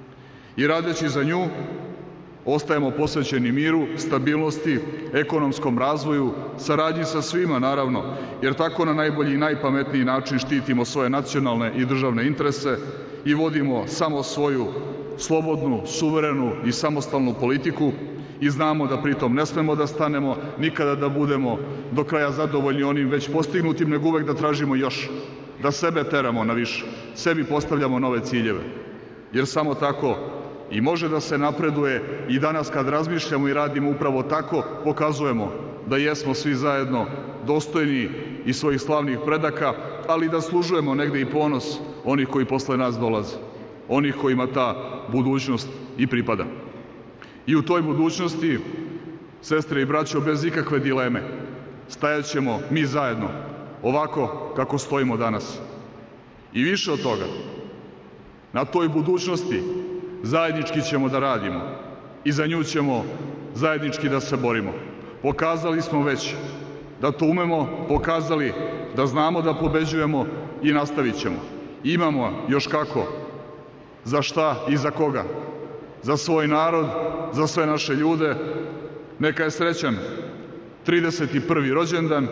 I radeći za nju, ostajemo posvećeni miru, stabilnosti, ekonomskom razvoju, saradnji sa svima, naravno, jer tako na najbolji i najpametniji način štitimo svoje nacionalne i državne interese i vodimo samo svoju slobodnu, suverenu i samostalnu politiku i znamo da pritom ne smemo da stanemo, nikada da budemo do kraja zadovoljni onim već postignutim, nego uvek da tražimo još, da sebe teramo na više, sebi postavljamo nove ciljeve, jer samo tako i može da se napreduje i danas kad razmišljamo i radimo upravo tako, pokazujemo da jesmo svi zajedno dostojni i svojih slavnih predaka, ali da služujemo negde i ponos onih koji posle nas dolaze, onih kojima ta budućnost i pripada. I u toj budućnosti, sestre i braćo, bez ikakve dileme, stajaćemo mi zajedno, ovako kako stojimo danas. I više od toga, na toj budućnosti zajednički ćemo da radimo i za nju ćemo zajednički da se borimo. Pokazali smo već da to umemo, pokazali da znamo da pobeđujemo i nastavit ćemo. Imamo još kako, za šta i za koga, za svoj narod, za sve naše ljude. Neka je srećan trideset prvi rođendan,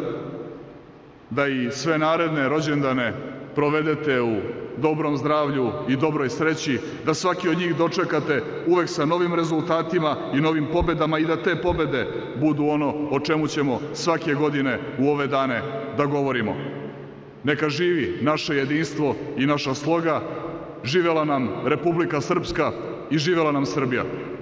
da i sve naredne rođendane provedete u dobrom zdravlju i dobroj sreći, da svaki od njih dočekate uvek sa novim rezultatima i novim pobedama i da te pobede budu ono o čemu ćemo svake godine u ove dane da govorimo. Neka živi naše jedinstvo i naša sloga, živela nam Republika Srpska i živela nam Srbija.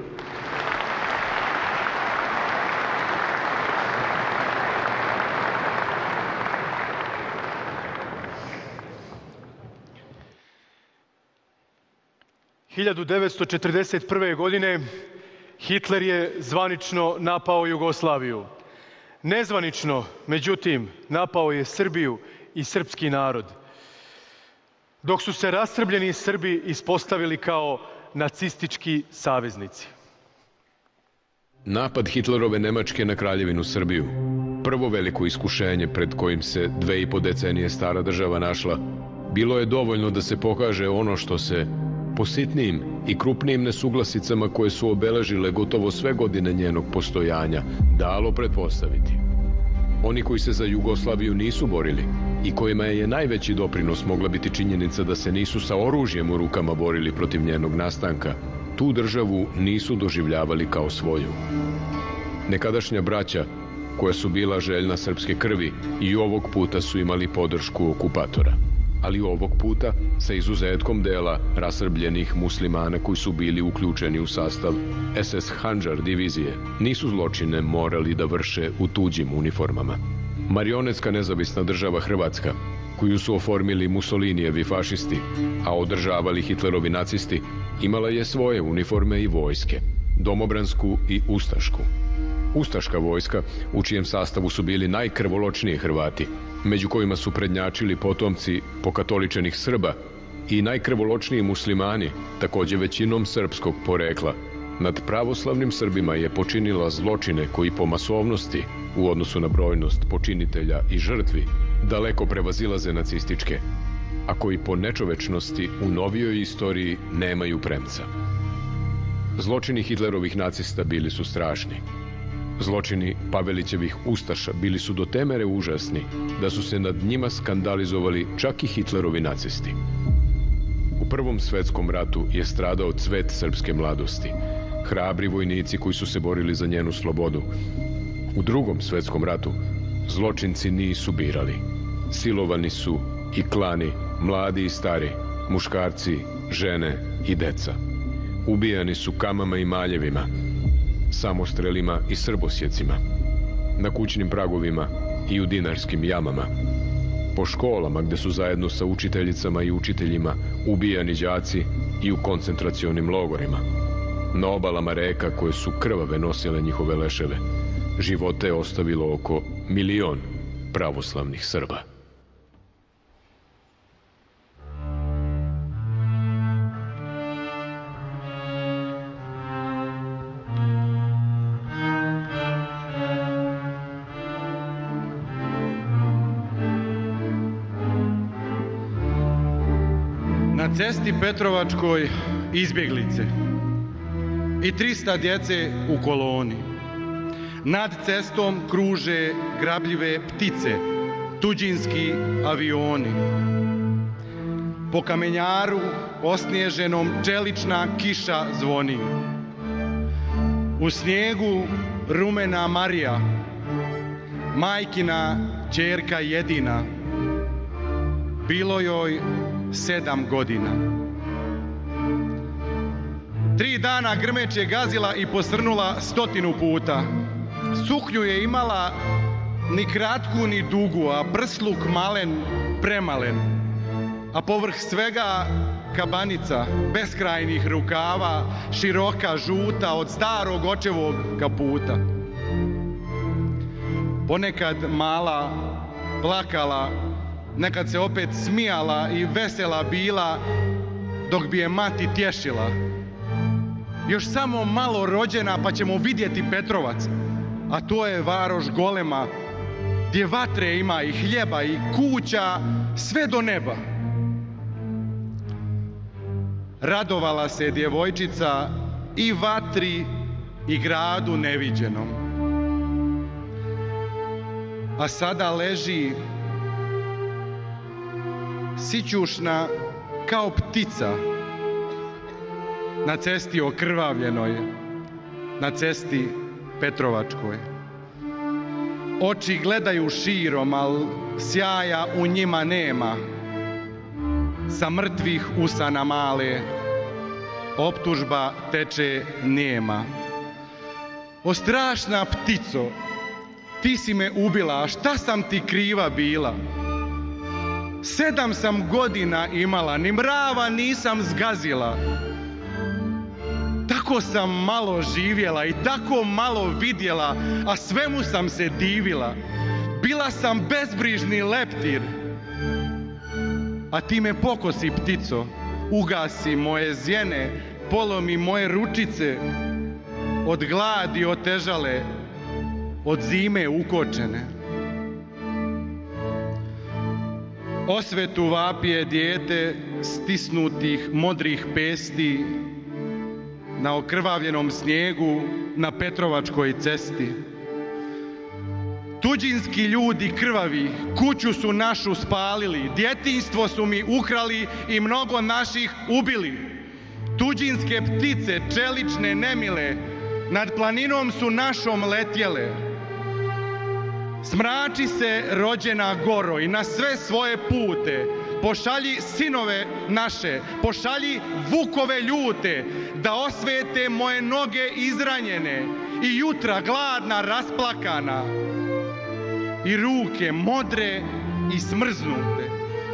hiljadu devetsto četrdeset prve. godine Hitler je zvanično napao Jugoslaviju. Nezvanično, međutim, napao je Srbiju i srpski narod, dok su se rastrbljeni Srbi ispostavili kao nacistički saveznici. Napad Hitlerove Nemačke na Kraljevinu Srbiju, prvo veliko iskušenje pred kojim se dve i po decenije stara država našla, bilo je dovoljno da se pokaže ono što se po sitnijim i krupnijim nesuglasicama koje su obeležile gotovo sve godine njenog postojanja dalo pretpostaviti. Oni koji se za Jugoslaviju nisu borili i kojima je najveći doprinos mogla biti činjenica da se nisu sa oružjem u rukama borili protiv njenog nastanka, tu državu nisu doživljavali kao svoju. Nekadašnja braća, koja su bila željna srpske krvi, i ovog puta su imali podršku okupatora. Ali ovog puta sa izuzetkom dela rasrbljenih muslimana koji su bili uključeni u sastav es es Handžar divizije, nisu zločine morali da vrše u tuđim uniformama. Marionetska nezavisna država Hrvatska, koju su oformili Mussolinijevi fašisti, a održavali Hitlerovi nacisti, imala je svoje uniforme i vojske, domobransku i ustašku. Ustaška vojska, u čijem sastavu su bili najkrvoločniji Hrvati, među kojima su prednjačili potomci pokatoličenih Srba, i najkrvoločniji muslimani, takođe većinom srpskog porekla, nad pravoslavnim Srbima je počinila zločine koji po masovnosti, u odnosu na brojnost počinitelja i žrtvi, daleko prevazilaze nacističke, a koji po nečovečnosti u novijoj istoriji nemaju premca. Zločini Hitlerovih nacista bili su strašni. Zločini Pavelićevih ustaša bili su do te mere užasni da su se nad njima skandalizovali čak i Hitlerovi nacisti. U Prvom svetskom ratu je stradao cvet srpske mladosti, hrabri vojnici koji su se borili za njenu slobodu. U Drugom svetskom ratu Zločinci nisu birali. Silovani su i klani, mladi i stari, muškarci, žene i deca. Ubijani su kamama i maljevima, samostrelima i srbosjecima, na kućnim pragovima i u dinarskim jamama, po školama gde su zajedno sa učiteljicama i učiteljima ubijani đaci i u koncentracionim logorima, na obalama reka koje su krvave nosile njihove leševe. Živote je ostavilo oko milion pravoslavnih Srba. Na cesti Petrovačkoj izbjeglice i trista djece u koloni. Nad cestom kruže grabljive ptice, tuđinski avioni. Po kamenjaru osnježenom čelična kiša zvoni. U snijegu rumena Marija, majkina ćerka jedina. Bilo joj sedam godina. Tri dana grmeć je gazila i posrnula stotinu puta. Suknju je imala ni kratku ni dugu, a prsluk malen, premalen. A povrh svega kabanica, beskrajnih rukava, široka, žuta, od starog očevog kaputa. Ponekad mala plakala, nekad se opet smijala i vesela bila, dok bi je mati tješila. Još samo malo rođena pa ćemo vidjeti Petrovac, a to je varoš golema, gdje vatre ima i hljeba i kuća sve do neba. Radovala se djevojčica i vatri i gradu neviđenom. A sada leži sićušna kao ptica na cesti okrvavljenoj, na cesti Petrovačkoj. Oči gledaju širom, al sjaja u njima nema. Sa mrtvih usana male, optužba teče nijema. O strašna ptico, ti si me ubila, a šta sam ti kriva bila? Sedam sam godina imala, ni mrava nisam zgazila. Tako sam malo živjela i tako malo vidjela, a svemu sam se divila. Bila sam bezbrižni leptir, a ti me pokosi ptico, ugasi moje zjene, polomi moje ručice, od gladi otežale, od zime ukočene. Osvetu vapije dijete stisnutih modrih pesti na okrvavljenom snijegu na Petrovačkoj cesti. Tuđinski ljudi krvavi kuću su našu spalili, djetinjstvo su mi ukrali i mnogo naših ubili. Tuđinske ptice čelične nemile nad planinom su našom letjele. Smrači se rođena goro i na sve svoje pute pošalji sinove naše, pošalji vukove ljute da osvete moje noge izranjene i jutra gladna rasplakana i ruke modre i smrznute.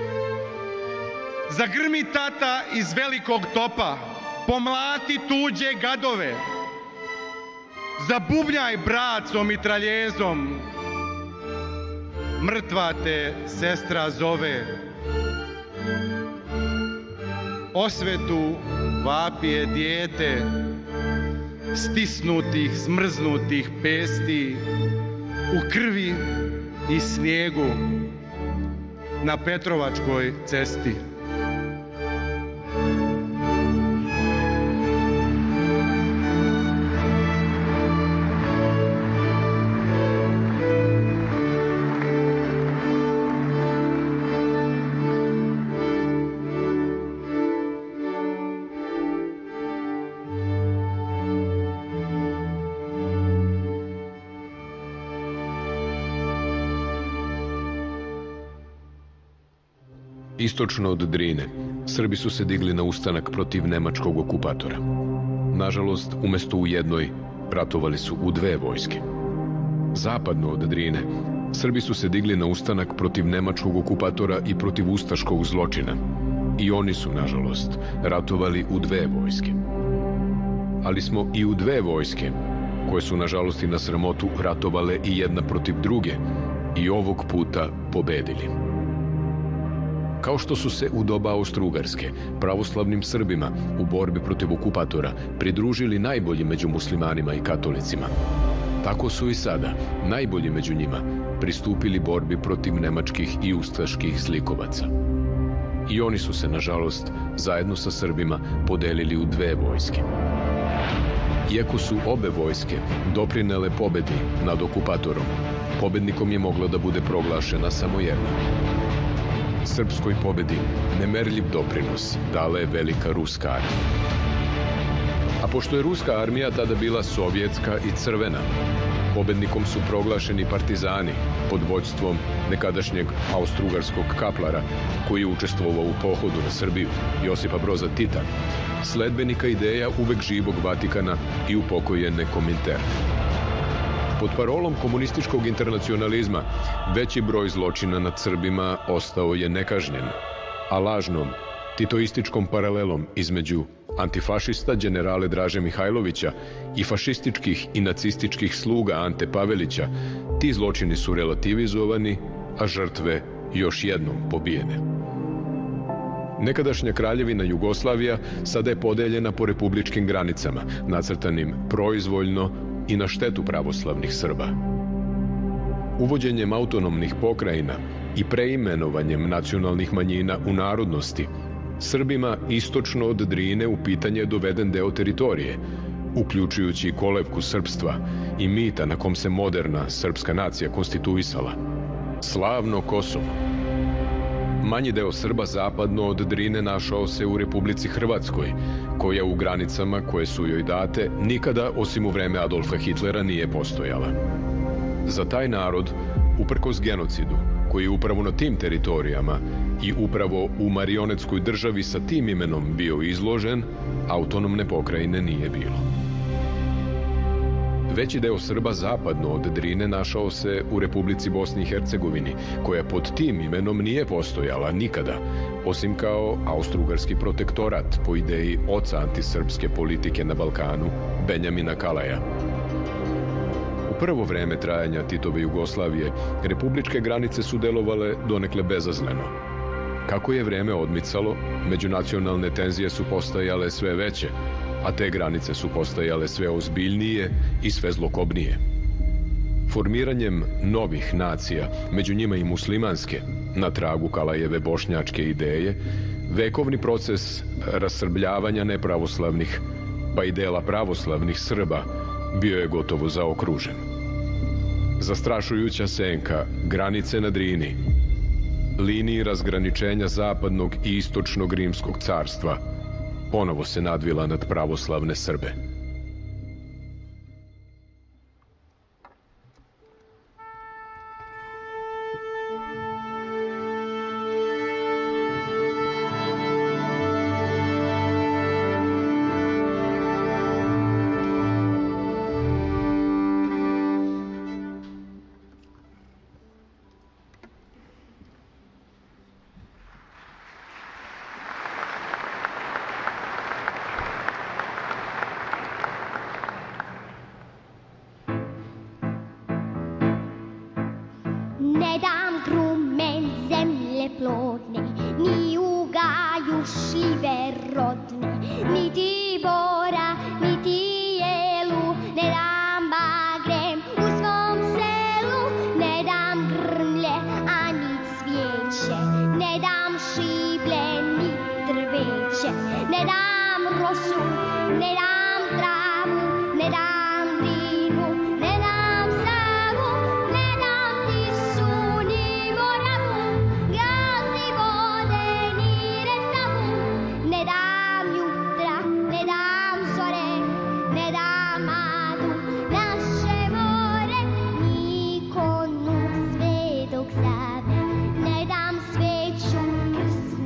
Zagrmi tata iz velikog topa, pomlati tuđe gadove, zabubljaj braco mitraljezom, mrtva te sestra zove. Osvetu vapije dijete stisnutih, smrznutih pesti u krvi i snijegu na Petrovačkoj cesti. Istočno od Drine, Srbi su se digli na ustanak protiv nemačkog okupatora. Nažalost, umesto u jednoj, ratovali su u dve vojske. Zapadno od Drine, Srbi su se digli na ustanak protiv nemačkog okupatora i protiv ustaškog zločina. I oni su, nažalost, ratovali u dve vojske. Ali smo i u dve vojske, koje su, nažalost i na sramotu, ratovale i jedna protiv druge, i ovog puta pobedili. Kao što su se u doba Austro-Ugarske pravoslavnim Srbima u borbi protiv okupatora pridružili najbolji među muslimanima i katolicima, tako su i sada najbolji među njima pristupili borbi protiv nemačkih i ustaških zlikovaca. I oni su se, nažalost, zajedno sa Srbima podelili u dve vojske. Iako su obe vojske doprinele pobedi nad okupatorom, pobednikom je moglo da bude proglašena samo jedna. Srpskoj pobedi nemerljiv doprinos dala je velika ruska armija. A pošto je ruska armija tada bila sovjetska i crvena, pobednikom su proglašeni partizani pod vođstvom nekadašnjeg austrougarskog kaplara koji je učestvovao u pohodu na Srbiju, Josipa Broza Tita, sledbenika ideja uvek živog Vatikana i upokojene Kominterne. Pod parolom komunističkog internacionalizma veći broj zločina nad Srbima ostao je nekažnjen, a lažnom titoističkom paralelom između antifašista generale Draže Mihajlovića i fašističkih i nacističkih sluga Ante Pavelića, ti zločini su relativizovani, a žrtve još jednom pobijene. Nekadašnja kraljevina Jugoslavija sada je podeljena po republičkim granicama, nacrtanim proizvoljno i na štetu pravoslavnih Srba. Uvođenjem autonomnih pokrajina i preimenovanjem nacionalnih manjina u narodnosti, Srbima istočno od Drine u pitanje je doveden deo teritorije, uključujući i kolevku srpstva i mita na kom se moderna srpska nacija konstituisala. Slavno Kosovo. Manji deo Srba zapadno od Drine našao se u Republici Hrvatskoj, koja u granicama koje su joj date nikada, osim u vreme Adolfa Hitlera, nije postojala. Za taj narod, uprkos genocidu, koji je upravo na tim teritorijama i upravo u marionetskoj državi sa tim imenom bio izložen, autonomne pokrajine nije bilo. Veći deo Srba zapadno od Drine našao se u Republici Bosni i Hercegovini, koja pod tim imenom nije postojala nikada, osim kao austrougarski protektorat po ideji oca antisrpske politike na Balkanu, Benjamina Kalaja. U prvo vreme trajanja Titove Jugoslavije, republičke granice su delovale donekle bezazleno. Kako je vreme odmicalo, međunacionalne tenzije su postajale sve veće, a te granice su postajale sve ozbiljnije i sve zlokobnije. Formiranjem novih nacija, među njima i muslimanske, na tragu Kalajeve bošnjačke ideje, vekovni proces rasrbljavanja nepravoslavnih, pa i dela pravoslavnih Srba, bio je gotovo zaokružen. Zastrašujuća senka granice na Drini, liniji razgraničenja zapadnog i istočnog rimskog carstva, ponovo se nadvila nad pravoslavne Srbe. Ne dam sveću krst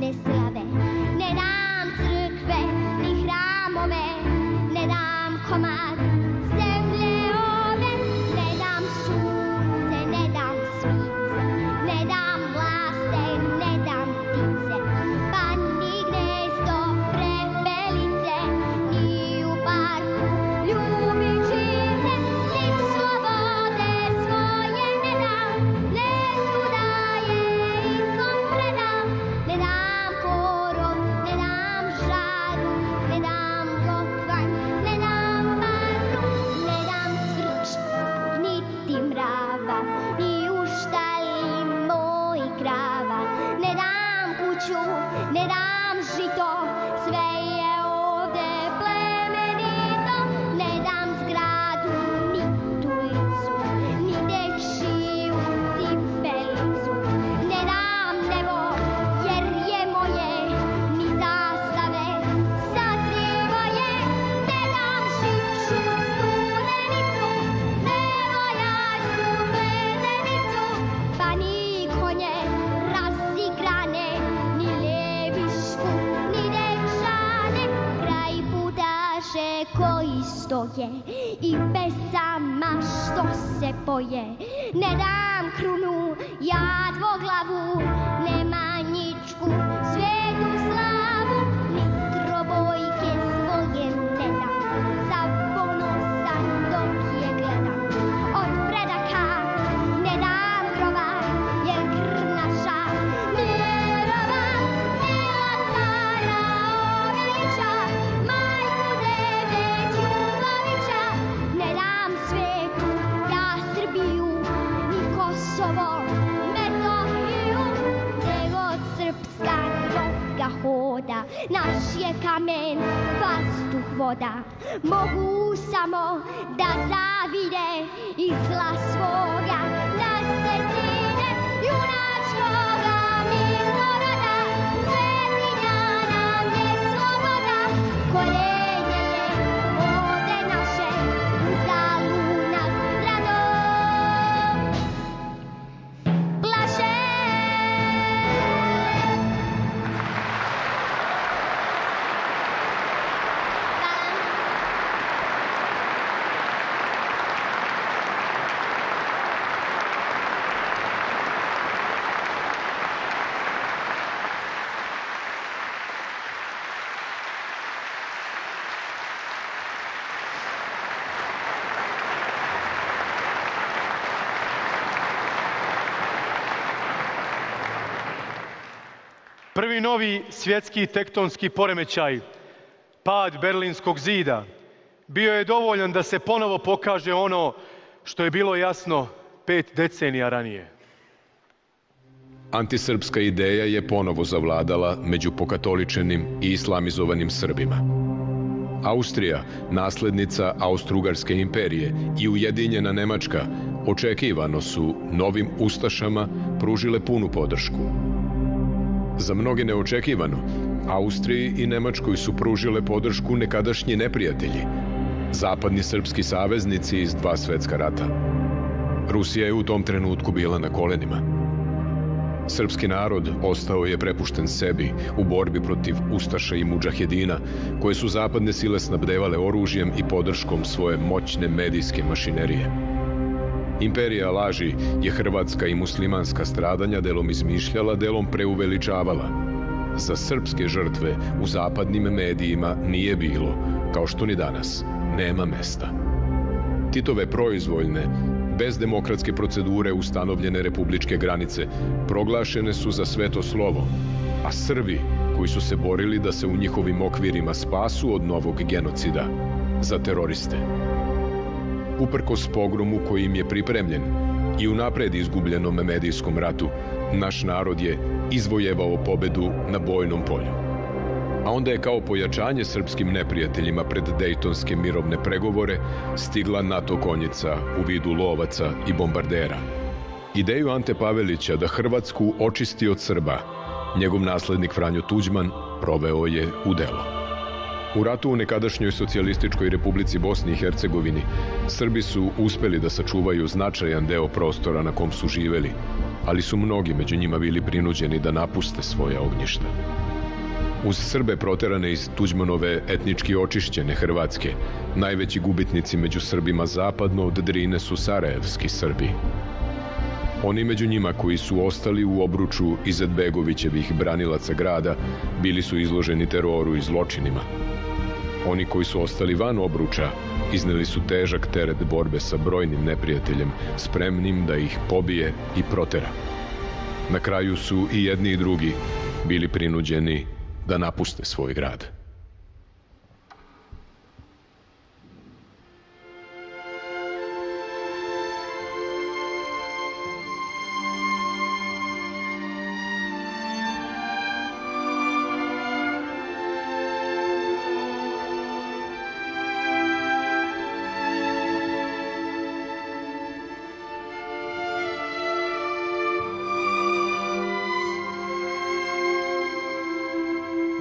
ne dam žito, sve je ovde plemenito, ne dam zgradu, ni tulicu, ni dečiju cipelicu, ne dam nebo, jer je moje, ni zastave, sad nivo je, ne dam šišu studenicu, ne vojačku medenicu, pa ni konje razigrane, ni levišku, ni dečane, kraj budaše koji stoje i pesama što se poje. Ne dam krunu, ja dvoglavu, Nemanjičku, svetu slavu, ni trobojke svoje ne dam, sav ponosan dok je gledam. Od predaka ne dam krova, jer krv naša mirova, mila cara Ognjića, majku devet Ljubovića. Ne dam svetu, ja Srbiju, ni Kosovo, Metohiju, gde god srpska noga hoda, naš je kamen, vazduh, voda. Mogu samo da zavide iz zla svoga, da se stide junačkoga Milorada, svetinja nam je sloboda, korenje je ovde naše, uzalu nas rado plaše. Prvi novi svjetski tektonski poremećaj, pad Berlinskog zida, bio je dovoljan da se ponovo pokaže ono što je bilo jasno pet decenija ranije. Antisrpska ideja je ponovo zavladala među pokatoličenim i islamizovanim Srbima. Austrija, naslednica Austro-Ugarske imperije i Ujedinjena Nemačka očekivano su novim ustašama pružile punu podršku. Za mnoge neočekivano, Austriji i Nemačkoj su pružile podršku nekadašnji neprijatelji, zapadni srpski saveznici iz dva svetska rata. Rusija je u tom trenutku bila na kolenima. Srpski narod ostao je prepušten sebi u borbi protiv ustaša i mudžahedina, koje su zapadne sile snabdevale oružjem i podrškom svoje moćne medijske mašinerije. Imperija laži je hrvatska i muslimanska stradanja delom izmišljala, delom preuveličavala. Za srpske žrtve u zapadnim medijima nije bilo, kao što ni danas, nema mesta. Titove proizvoljne, bez demokratske procedure ustanovljene republičke granice proglašene su za sveto slovo, a Srbi, koji su se borili da se u njihovim okvirima spasu od novog genocida, za teroriste. Uprkos pogromu koji im je pripremljen i unapred izgubljenom medijskom ratu, naš narod je izvojevao pobedu na bojnom polju. A onda je kao pojačanje srpskim neprijateljima pred Dejtonske mirovne pregovore stigla NATO konjica u vidu lovaca i bombardera. Ideju Ante Pavelića da Hrvatsku očisti od Srba, njegov naslednik Franjo Tuđman proveo je u delo. U ratu u nekadašnjoj socijalističkoj republici Bosni i Hercegovini Srbi su uspeli da sačuvaju značajan deo prostora na kom su živeli, ali su mnogi među njima bili prinuđeni da napuste svoja ognjišta. Uz Srbe proterane iz Tuđmanove etnički očišćene Hrvatske, najveći gubitnici među Srbima zapadno od Drine su sarajevski Srbi. Oni među njima koji su ostali u obruču Izetbegovićevih branilaca grada bili su izloženi teroru i zločinima. Oni koji su ostali van obruča izneli su težak teret borbe sa brojnim neprijateljem, spremnim da ih pobije i protera. Na kraju su i jedni i drugi bili prinuđeni da napuste svoj grad.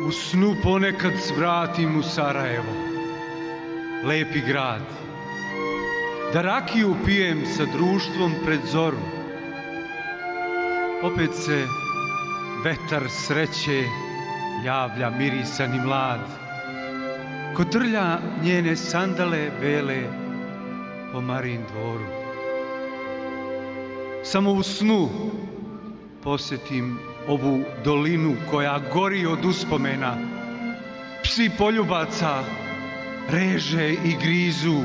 U snu ponekad svratim u Sarajevo, lepi grad, da rakiju pijem sa društvom pred zoru. Opet se vetar sreće javlja mirisan i mlad, kotrlja njene sandale bele po Marin dvoru. Samo u snu posjetim ovu dolinu koja gori od uspomena. Psi poljubaca reže i grizu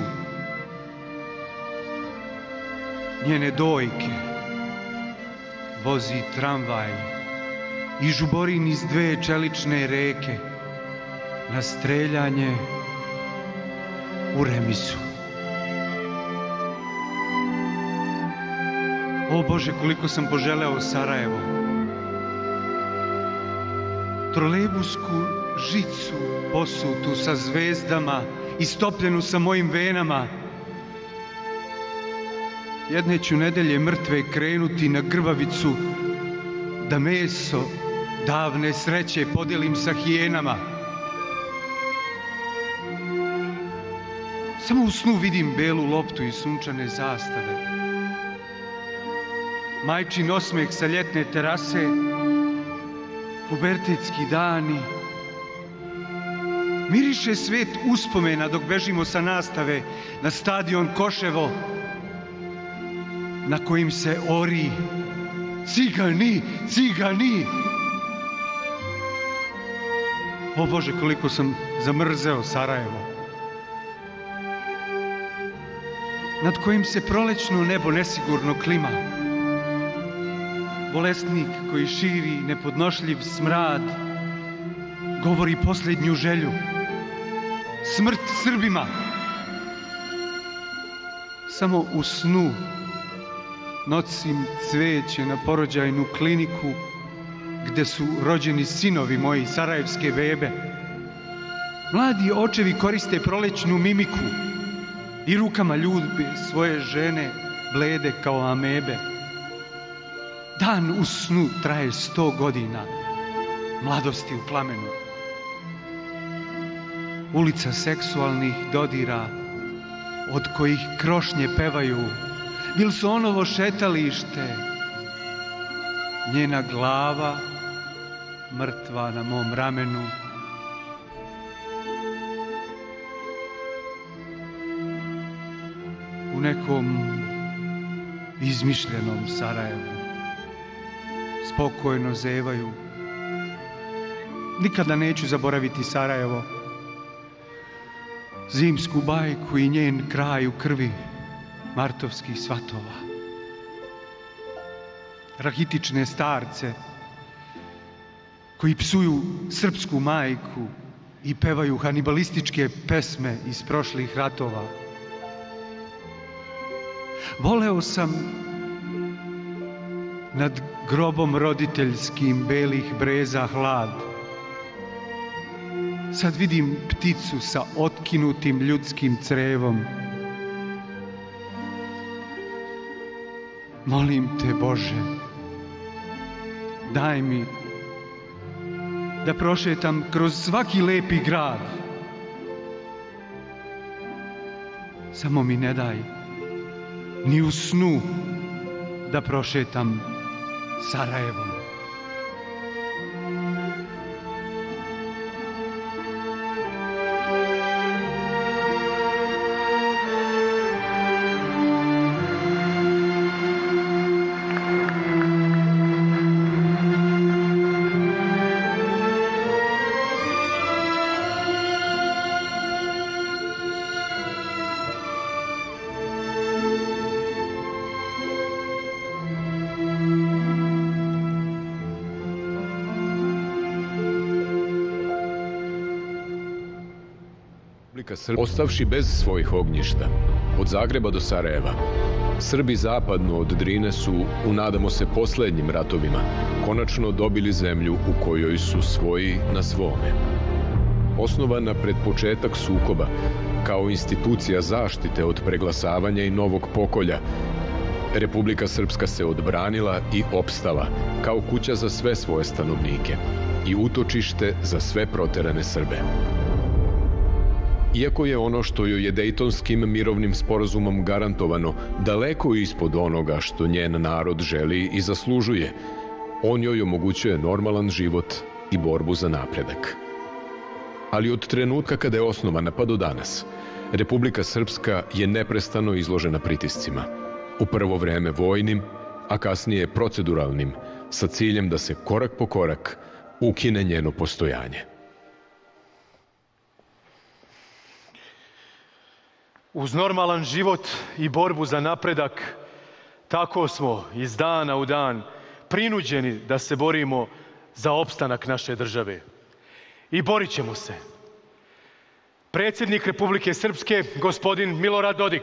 njene dojke, vozi tramvaj i žuborin iz dve čelične reke na streljanje u remizu. O Bože, koliko sam poželeo Sarajevo. Trolejbusku žicu posutu sa zvezdama i stopljenu sa mojim venama. Jedne ću nedelje mrtve krenuti na Grbavicu da meso davne sreće podijelim sa hijenama. Samo u snu vidim belu loptu i sunčane zastave. Majčin osmeh sa ljetne terase, pubertetski dani. Miriše svet uspomena dok bežimo sa nastave na stadion Koševo, na kojim se ori cigani, cigani. O Bože, koliko sam zamrzeo Sarajevo, nad kojim se prolećno nebo nesigurno klima. Bolesnik koji širi nepodnošljiv smrad govori posljednju želju. Smrt Srbima. Samo u snu nosim cveće na porođajnu kliniku gde su rođeni sinovi moji, sarajevske bebe. Mladi očevi koriste prolećnu mimiku i rukama ljube svoje žene blede kao amebe. Dan u snu traje sto godina mladosti u plamenu. Ulica seksualnih dodira od kojih krošnje pevaju Vilsonovo šetalište, njena glava mrtva na mom ramenu. U nekom izmišljenom Sarajevu spokojno zevaju. Nikada neću zaboraviti Sarajevo, zimsku bajku i njen kraj u krvi martovskih svatova. Rahitične starce koji psuju srpsku majku i pevaju hanibalističke pesme iz prošlih ratova. Voleo sam nad grobom roditeljskim belih breza hlad. Sad vidim pticu sa otkinutim ljudskim crevom. Molim te, Bože, daj mi da prošetam kroz svaki lepi grad. Samo mi ne daj ni u snu da prošetam Sarajevom. Ostavši bez svojih ognjišta, od Zagreba do Sarajeva, Srbi zapadno od Drine su, u nadamo se poslednjim ratovima, konačno dobili zemlju u kojoj su svoji na svome. Osnovana pred početak sukoba, kao institucija zaštite od preglasavanja i novog pokolja, Republika Srpska se odbranila i opstala kao kuća za sve svoje stanovnike i utočište za sve proterane Srbe. Iako je ono što joj je Dejtonskim mirovnim sporazumom garantovano daleko ispod onoga što njen narod želi i zaslužuje, on joj omogućuje normalan život i borbu za napredak. Ali od trenutka kada je osnovana pa do danas, Republika Srpska je neprestano izložena pritiscima. U prvo vreme vojnim, a kasnije proceduralnim, sa ciljem da se korak po korak ukine njeno postojanje. Uz normalan život i borbu za napredak, tako smo iz dana u dan prinuđeni da se borimo za opstanak naše države. I borit ćemo se. Predsjednik Republike Srpske, gospodin Milorad Dodik.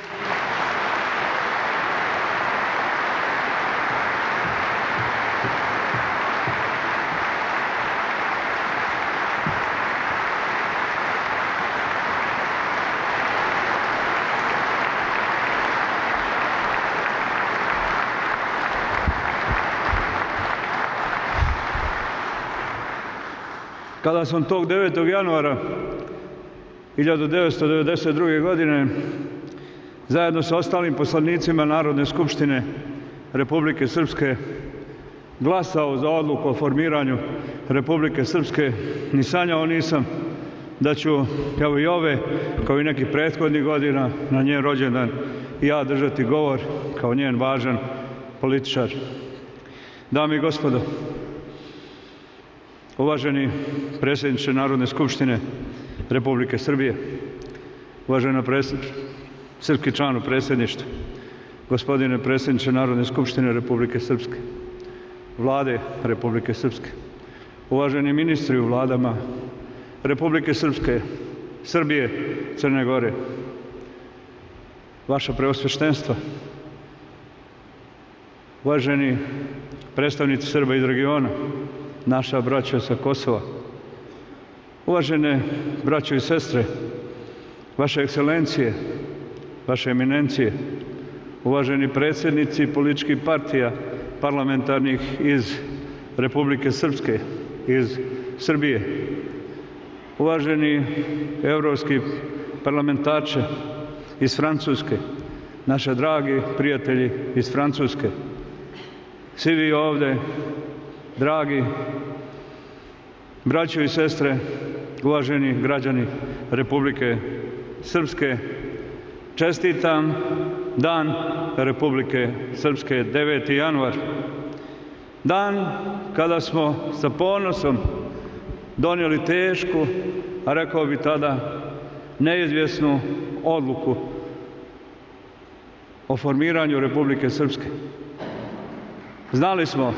Kada sam tog devetog januara hiljadu devetsto devedeset druge. godine zajedno sa ostalim poslanicima Narodne skupštine Republike Srpske glasao za odluku o formiranju Republike Srpske, ni sanjao nisam da ću, evo i ove, kao i nekih prethodnih godina, na njen rođendan i ja držati govor kao njen važan političar. Dame i gospodo, uvaženi predsjedniče Narodne skupštine Republike Srbije, uvažena srpski član u predsjedništvu, gospodine predsjedniče Narodne skupštine Republike Srpske, Vlade Republike Srpske, uvaženi ministri u vladama Republike Srpske, Srbije, Crne Gore, vaša preosveštenstva, uvaženi predstavnici Srba iz regiona, naša braća sa Kosova, uvažene braćo i sestre, vaše ekscelencije, vaše eminencije, uvaženi predsjednici političkih partija parlamentarnih iz Republike Srpske, iz Srbije, uvaženi evropski parlamentarče iz Francuske, naše dragi prijatelji iz Francuske, svi vi ovde, dragi braćo i sestre, uvaženi građani Republike Srpske, čestitam Dan Republike Srpske, deveti januar, dan kada smo sa ponosom donijeli tešku, a rekao bi tada neizvjesnu odluku o formiranju Republike Srpske. Znali smo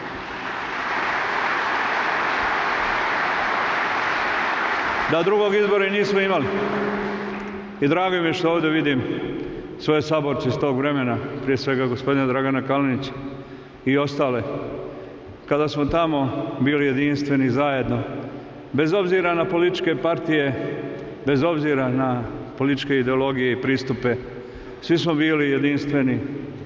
da drugog izbora nismo imali. I drago mi je što ovdje vidim svoje saborce iz tog vremena, prije svega gospodina Dragana Kalinića i ostale. Kada smo tamo bili jedinstveni zajedno, bez obzira na političke partije, bez obzira na političke ideologije i pristupe, svi smo bili jedinstveni.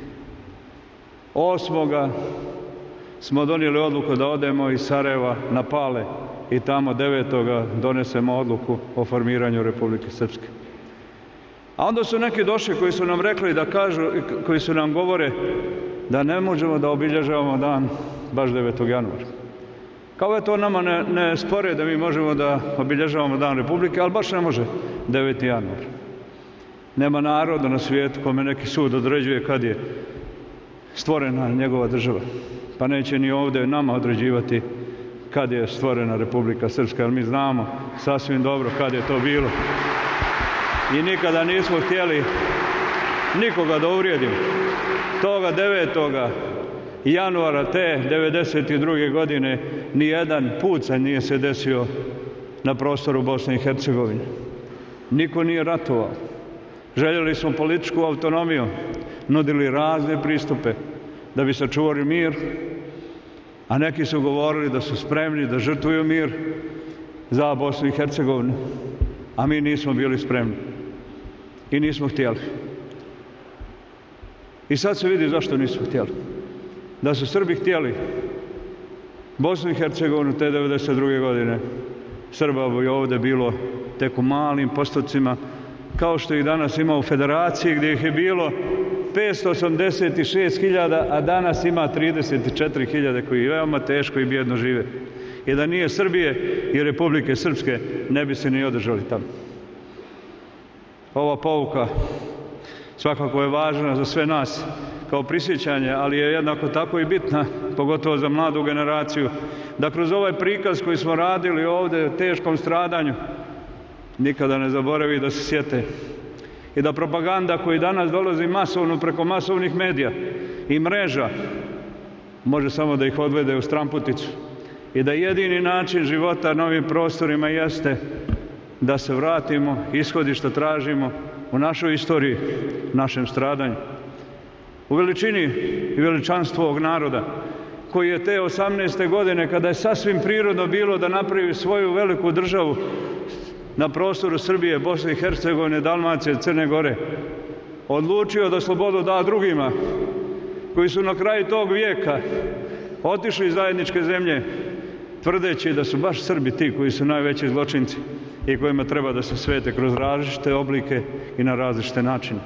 Osmoga smo donijeli odluku da odemo iz Sarajeva na Pale i tamo devetoga donesemo odluku o formiranju Republike Srpske. A onda su neki došli koji su nam rekli da kažu, koji su nam govore da ne možemo da obilježavamo dan baš devetog januara. Kao je to nama ne, ne spore da mi možemo da obilježavamo dan Republike, ali baš ne može deveti januar. Nema naroda na svijetu kome neki sud određuje kad je stvorena njegova država. Pa neće ni ovdje nama određivati kad je stvorena Republika Srpska, jer mi znamo sasvim dobro kad je to bilo. I nikada nismo htjeli nikoga da uvrijedimo. Toga devetoga januara te devedeset druge. godine nijedan pucanj nije se desio na prostoru Bosne i Hercegovine. Niko nije ratovao. Željeli smo političku autonomiju, nudili razne pristupe da bi sačuvali mir, a neki su govorili da su spremni da žrtvuju mir za Bosnu i Hercegovinu, a mi nismo bili spremni i nismo htjeli. I sad se vidi zašto nisu htjeli. Da su Srbi htjeli Bosnu i Hercegovinu te devedeset druge godine, Srba bi ovdje bilo tek u malim postocima, kao što ih danas ima u Federaciji gdje ih je bilo petsto osamdeset šest hiljada, a danas ima trideset četiri hiljade koji veoma teško i bijedno žive. I da nije Srbije i Republike Srpske, ne bi se ni održali tamo. Ova pouka svakako je važna za sve nas kao prisjećanje, ali je jednako tako i bitna, pogotovo za mladu generaciju, da kroz ovaj prikaz koji smo radili ovdje o teškom stradanju nikada ne zaboravi da se sjete i da propaganda koji danas dolazi masovno preko masovnih medija i mreža može samo da ih odvede u stramputicu i da jedini način života na ovim prostorima jeste da se vratimo, ishodišta tražimo u našoj istoriji, našem stradanju. U veličini i veličanstvu ovog naroda koji je te osamnaeste godine, kada je sasvim prirodno bilo da napravi svoju veliku državu na prostoru Srbije, Bosne i Hercegovine, Dalmacije, Crne Gore, odlučio da slobodu da drugima koji su na kraju tog vijeka otišli iz zajedničke zemlje tvrdeći da su baš Srbi ti koji su najveći zločinci i kojima treba da se svete kroz različite oblike i na različite načine.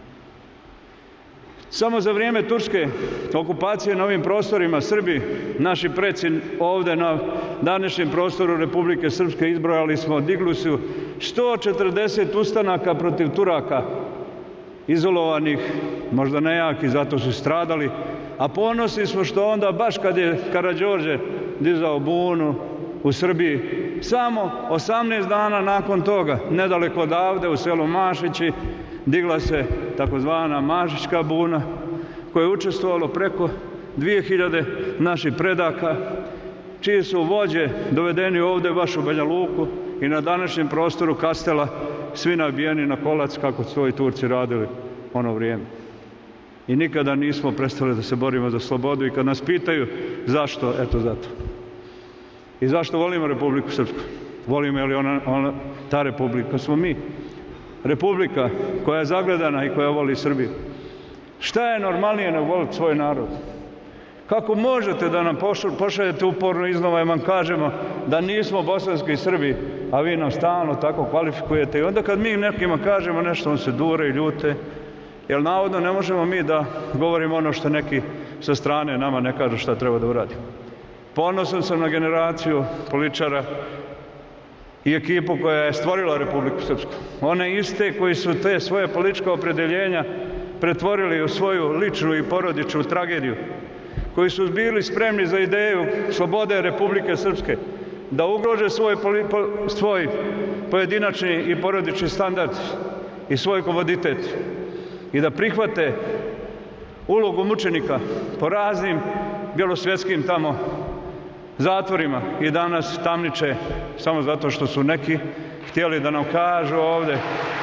Samo za vrijeme turske okupacije na ovim prostorima Srbi, naši preci ovdje na današnjem prostoru Republike Srpske izbrojali smo, digli su sto četrdeset ustanaka protiv Turaka, izolovanih, možda nejaki, zato su stradali, a ponosni smo što onda baš kad je Karađorđe dizao bunu u Srbiji, samo osamnaest dana nakon toga, nedaleko odavde u selu Mašići, digla se takozvana Mašićka buna koje je učestvovalo preko dvije hiljade naših predaka čiji su vođe dovedeni ovdje baš u Banja Luku i na današnjem prostoru Kastela svi nabijeni na kolac kako su to i Turci radili ono vrijeme. I nikada nismo prestali da se borimo za slobodu i kad nas pitaju zašto, eto zato. I zašto volimo Republiku Srpsku? Volimo je li ona, ona, ta Republika smo mi. Republika koja je zagledana i koja voli Srbiju. Šta je normalnije nego voliti svoj narod? Kako možete da nam pošaljete uporno iznova i vam kažemo da nismo bosanski Srbi, a vi nam stalno tako kvalifikujete i onda kad mi nekima kažemo nešto, on se dure i ljute, jer navodno ne možemo mi da govorimo ono što neki sa strane nama ne kažu šta treba da uradimo. Ponosan sam na generaciju političara i ekipu koja je stvorila Republiku Srpsku. One iste koji su te svoje politička opredeljenja pretvorili u svoju ličnu i porodičnu tragediju, koji su bili spremni za ideju slobode Republike Srpske, da ugrože svoj, svoj pojedinačni i porodični standard i svoj komoditet i da prihvate ulogu mučenika po raznim bjelosvjetskim tamo zatvorima i danas tamniče samo zato što su neki htjeli da nam kažu ovdje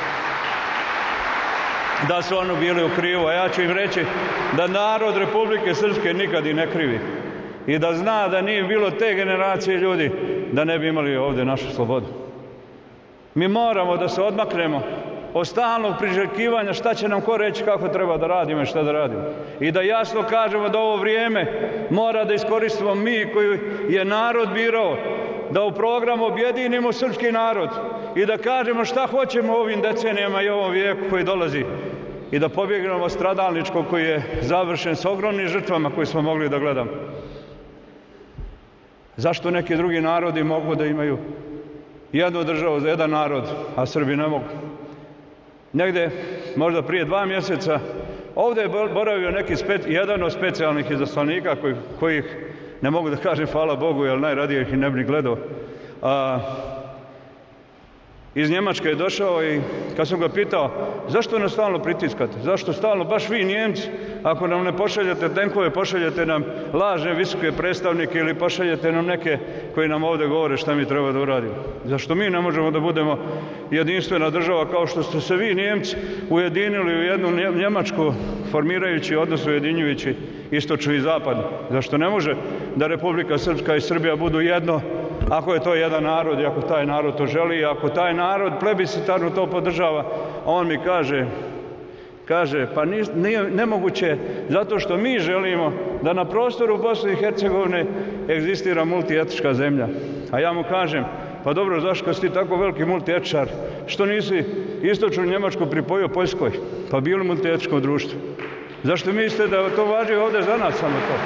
da su oni bili u krivu, a ja ću im reći da narod Republike Srpske nikad i ne krivi i da zna da nije bilo te generacije ljudi da ne bi imali ovdje našu slobodu. Mi moramo da se odmaknemo od stalnog priželjkivanja šta će nam ko reći kako treba da radimo i šta da radimo. I da jasno kažemo da ovo vrijeme mora da iskoristimo mi koji je narod birao, da u programu objedinimo srpski narod i da kažemo šta hoćemo ovim decenijama i ovom vijeku koji dolazi i da pobjegnemo od stradalničkog koji je završen s ogromnim žrtvama koje smo mogli da gledamo. Zašto neki drugi narodi mogu da imaju jednu državu za jedan narod, a Srbi ne mogu? Negde, možda prije dva mjeseca, ovdje je boravio neki spe, jedan od specijalnih izaslanika koji, kojih, ne mogu da kažem hvala Bogu, jer najradije ih i ne bi ni gledao, a, iz Njemačke je došao i kad sam ga pitao zašto nas stalno pritiskate, zašto stalno baš vi Njemci, ako nam ne pošaljete tenkove, pošaljete nam lažne visoke predstavnike ili pošaljete nam neke koji nam ovdje govore šta mi treba da uradimo. Zašto mi ne možemo da budemo jedinstvena država kao što ste se vi Njemci ujedinili u jednu Njemačku formirajući, odnosno ujedinjujući istočnu i zapadnu? Zašto ne može da Republika Srpska i Srbija budu jedno ako je to jedan narod i ako taj narod to želi i ako taj narod plebiscitarno to podržava? A on mi kaže Kaže, pa nije nemoguće zato što mi želimo da na prostoru Bosne i Hercegovine egzistira multietnička zemlja. A ja mu kažem, pa dobro, zašto kad si ti tako veliki multietničar, što nisi istočnu Njemačku pripojio Poljskoj, pa bili multietničko društvo? Zašto mislite da to važi ovdje za nas samo to?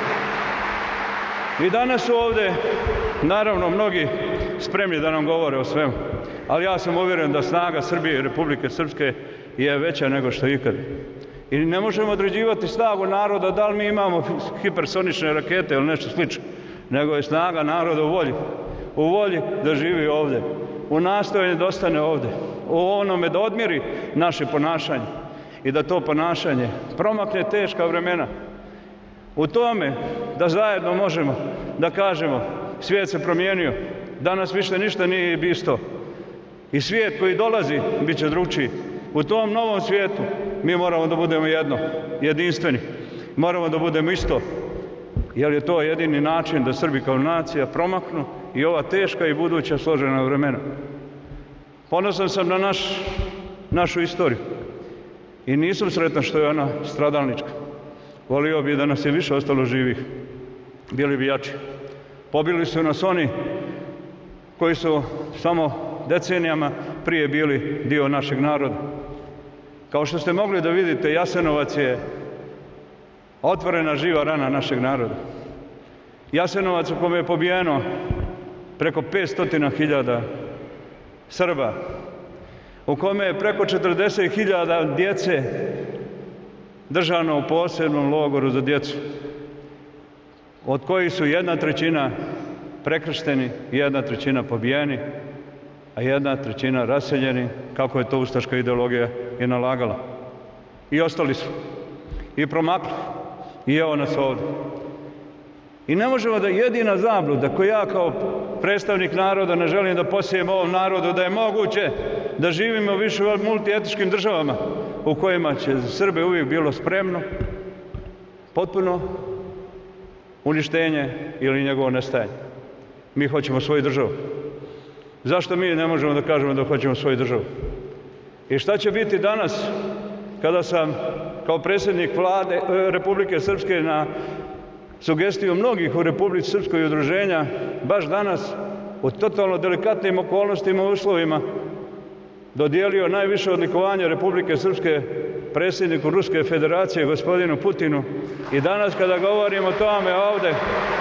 I danas su ovdje, naravno, mnogi spremni da nam govore o svemu, ali ja sam uvjeren da snaga Srbije i Republike Srpske je veća nego što ikad. I ne možemo određivati snagu naroda da li mi imamo hipersonične rakete ili nešto slično, nego je snaga naroda u volji. U volji da živi ovdje, u nastojanju da ostane ovdje, u onome da odmjeri naše ponašanje i da to ponašanje promakne teška vremena. U tome da zajedno možemo da kažemo svijet se promijenio, danas više ništa nije isto. I svijet koji dolazi bit će drugčiji. U tom novom svijetu mi moramo da budemo jedno, jedinstveni. Moramo da budemo isto, jer je to jedini način da Srbi kao nacija promaknu i ova teška i buduća složena vremena. Ponosan sam na naš, našu istoriju i nisam sretan što je ona stradalnička. Volio bi da nas je više ostalo živih, bili bi jači. Pobili su nas oni koji su samo decenijama prije bili dio našeg naroda. Kao što ste mogli da vidite, Jasenovac je otvorena živa rana našeg naroda. Jasenovac u kome je pobijeno preko petsto hiljada Srba, u kome je preko četrdeset hiljada djece držano u posebnom logoru za djecu, od kojih su jedna trećina prekršteni, jedna trećina pobijeni, a jedna trećina raseljeni, kako je to ustaška ideologija i nalagala. I ostali su. I promakli. I evo nas ovdje. I ne možemo da jedina zabluda koju ja kao predstavnik naroda ne želim da posijem ovom narodu, da je moguće da živimo više u multietničkim državama u kojima će za Srbe uvijek bilo spremno potpuno uništenje ili njegovo nestajanje. Mi hoćemo svoju državu. Zašto mi ne možemo da kažemo da hoćemo svoju državu? I šta će biti danas kada sam kao predsjednik Vlade Republike Srpske na sugestiju mnogih u Republici Srpskoj udruženja baš danas u totalno delikatnim okolnostima i uslovima dodijelio najviše odlikovanje Republike Srpske predsjedniku Ruske Federacije gospodinu Putinu. I danas kada govorimo o tome ovdje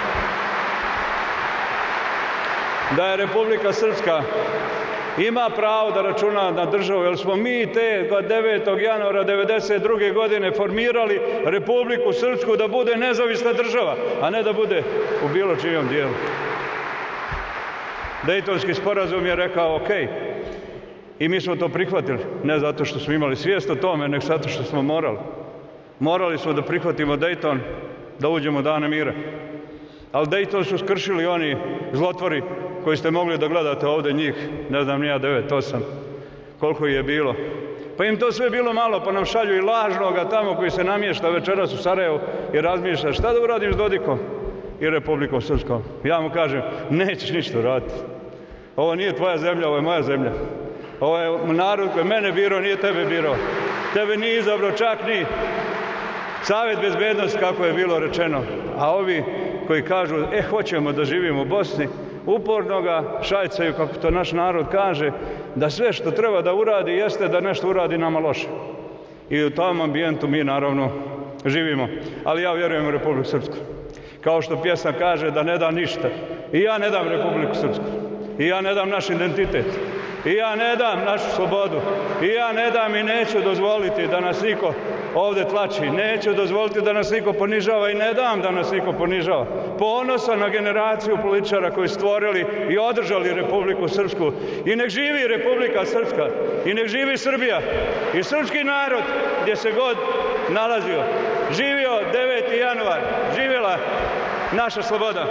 da je Republika Srpska ima pravo da računa na državu, jer smo mi te devetog januara devedeset druge godine formirali Republiku Srpsku da bude nezavisna država, a ne da bude u bilo čijem dijelu. Dejtonski sporazum je rekao ok, i mi smo to prihvatili, ne zato što smo imali svijest o tome, nego zato što smo morali. Morali smo da prihvatimo Dejton, da uđemo u dane mira. Ali Dejton su skršili oni zlotvori koji ste mogli da gledate ovdje njih, ne znam nija devet, osam, koliko je bilo. Pa im to sve bilo malo, pa nam šalju i lažnoga tamo koji se namješta večeras u Sarajevu i razmišlja šta da uradim s Dodikom i Republikom Srpskom. Ja mu kažem, nećeš ništa uraditi. Ovo nije tvoja zemlja, ovo je moja zemlja. Ovo je narod koji mene birao, nije tebe birao. Tebe nije izabrao čak ni Savjet bezbednosti, kako je bilo rečeno. A ovi koji kažu, e, hoćemo da živimo u Bosni, uporno ga šajcaju, kako to naš narod kaže, da sve što treba da uradi jeste da nešto uradi nama loše. I u tom ambijentu mi naravno živimo. Ali ja vjerujem u Republiku Srpsku. Kao što pjesma kaže da ne da ništa. I ja ne dam Republiku Srpsku. I ja ne dam naš identitet. I ja ne dam našu slobodu. I ja ne dam i neću dozvoliti da nas niko ovdje tlači. Neću dozvoliti da nas niko ponižava i ne dam da nas niko ponižava. Ponosan na generaciju političara koji stvorili i održali Republiku Srpsku. I nek živi Republika Srpska. I nek živi Srbija. I srpski narod gdje se god nalazio. Živio deveti januar. Živjela naša sloboda.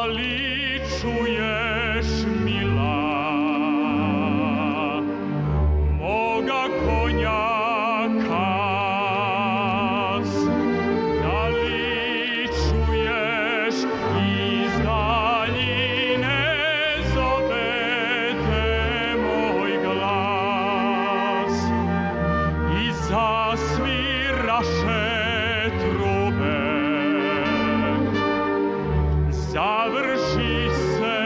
li čuješ mila moga konjaka? Da li čuješ iz daljine zove te moj glas i zasviraše trube? Završi se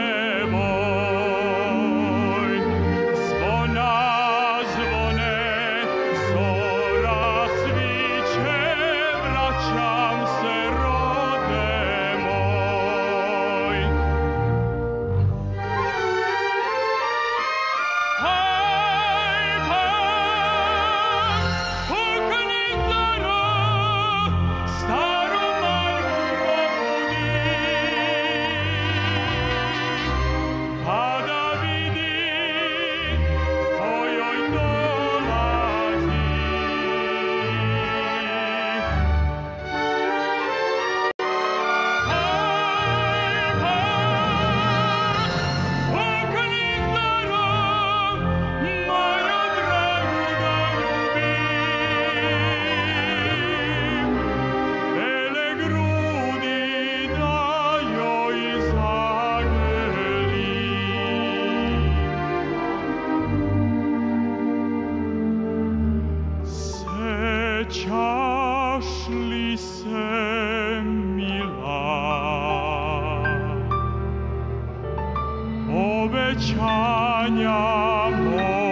boj, zvona zvone, zora sviće, vraćam se rode moj. Hajde, pukni zoro, staru majku probudi, pa da vidi ko joj dolazi. Pukni zoro, moju dragu da ljubim, bele grudi da joj zagrlim. Sećaš li se mila obećanja moja?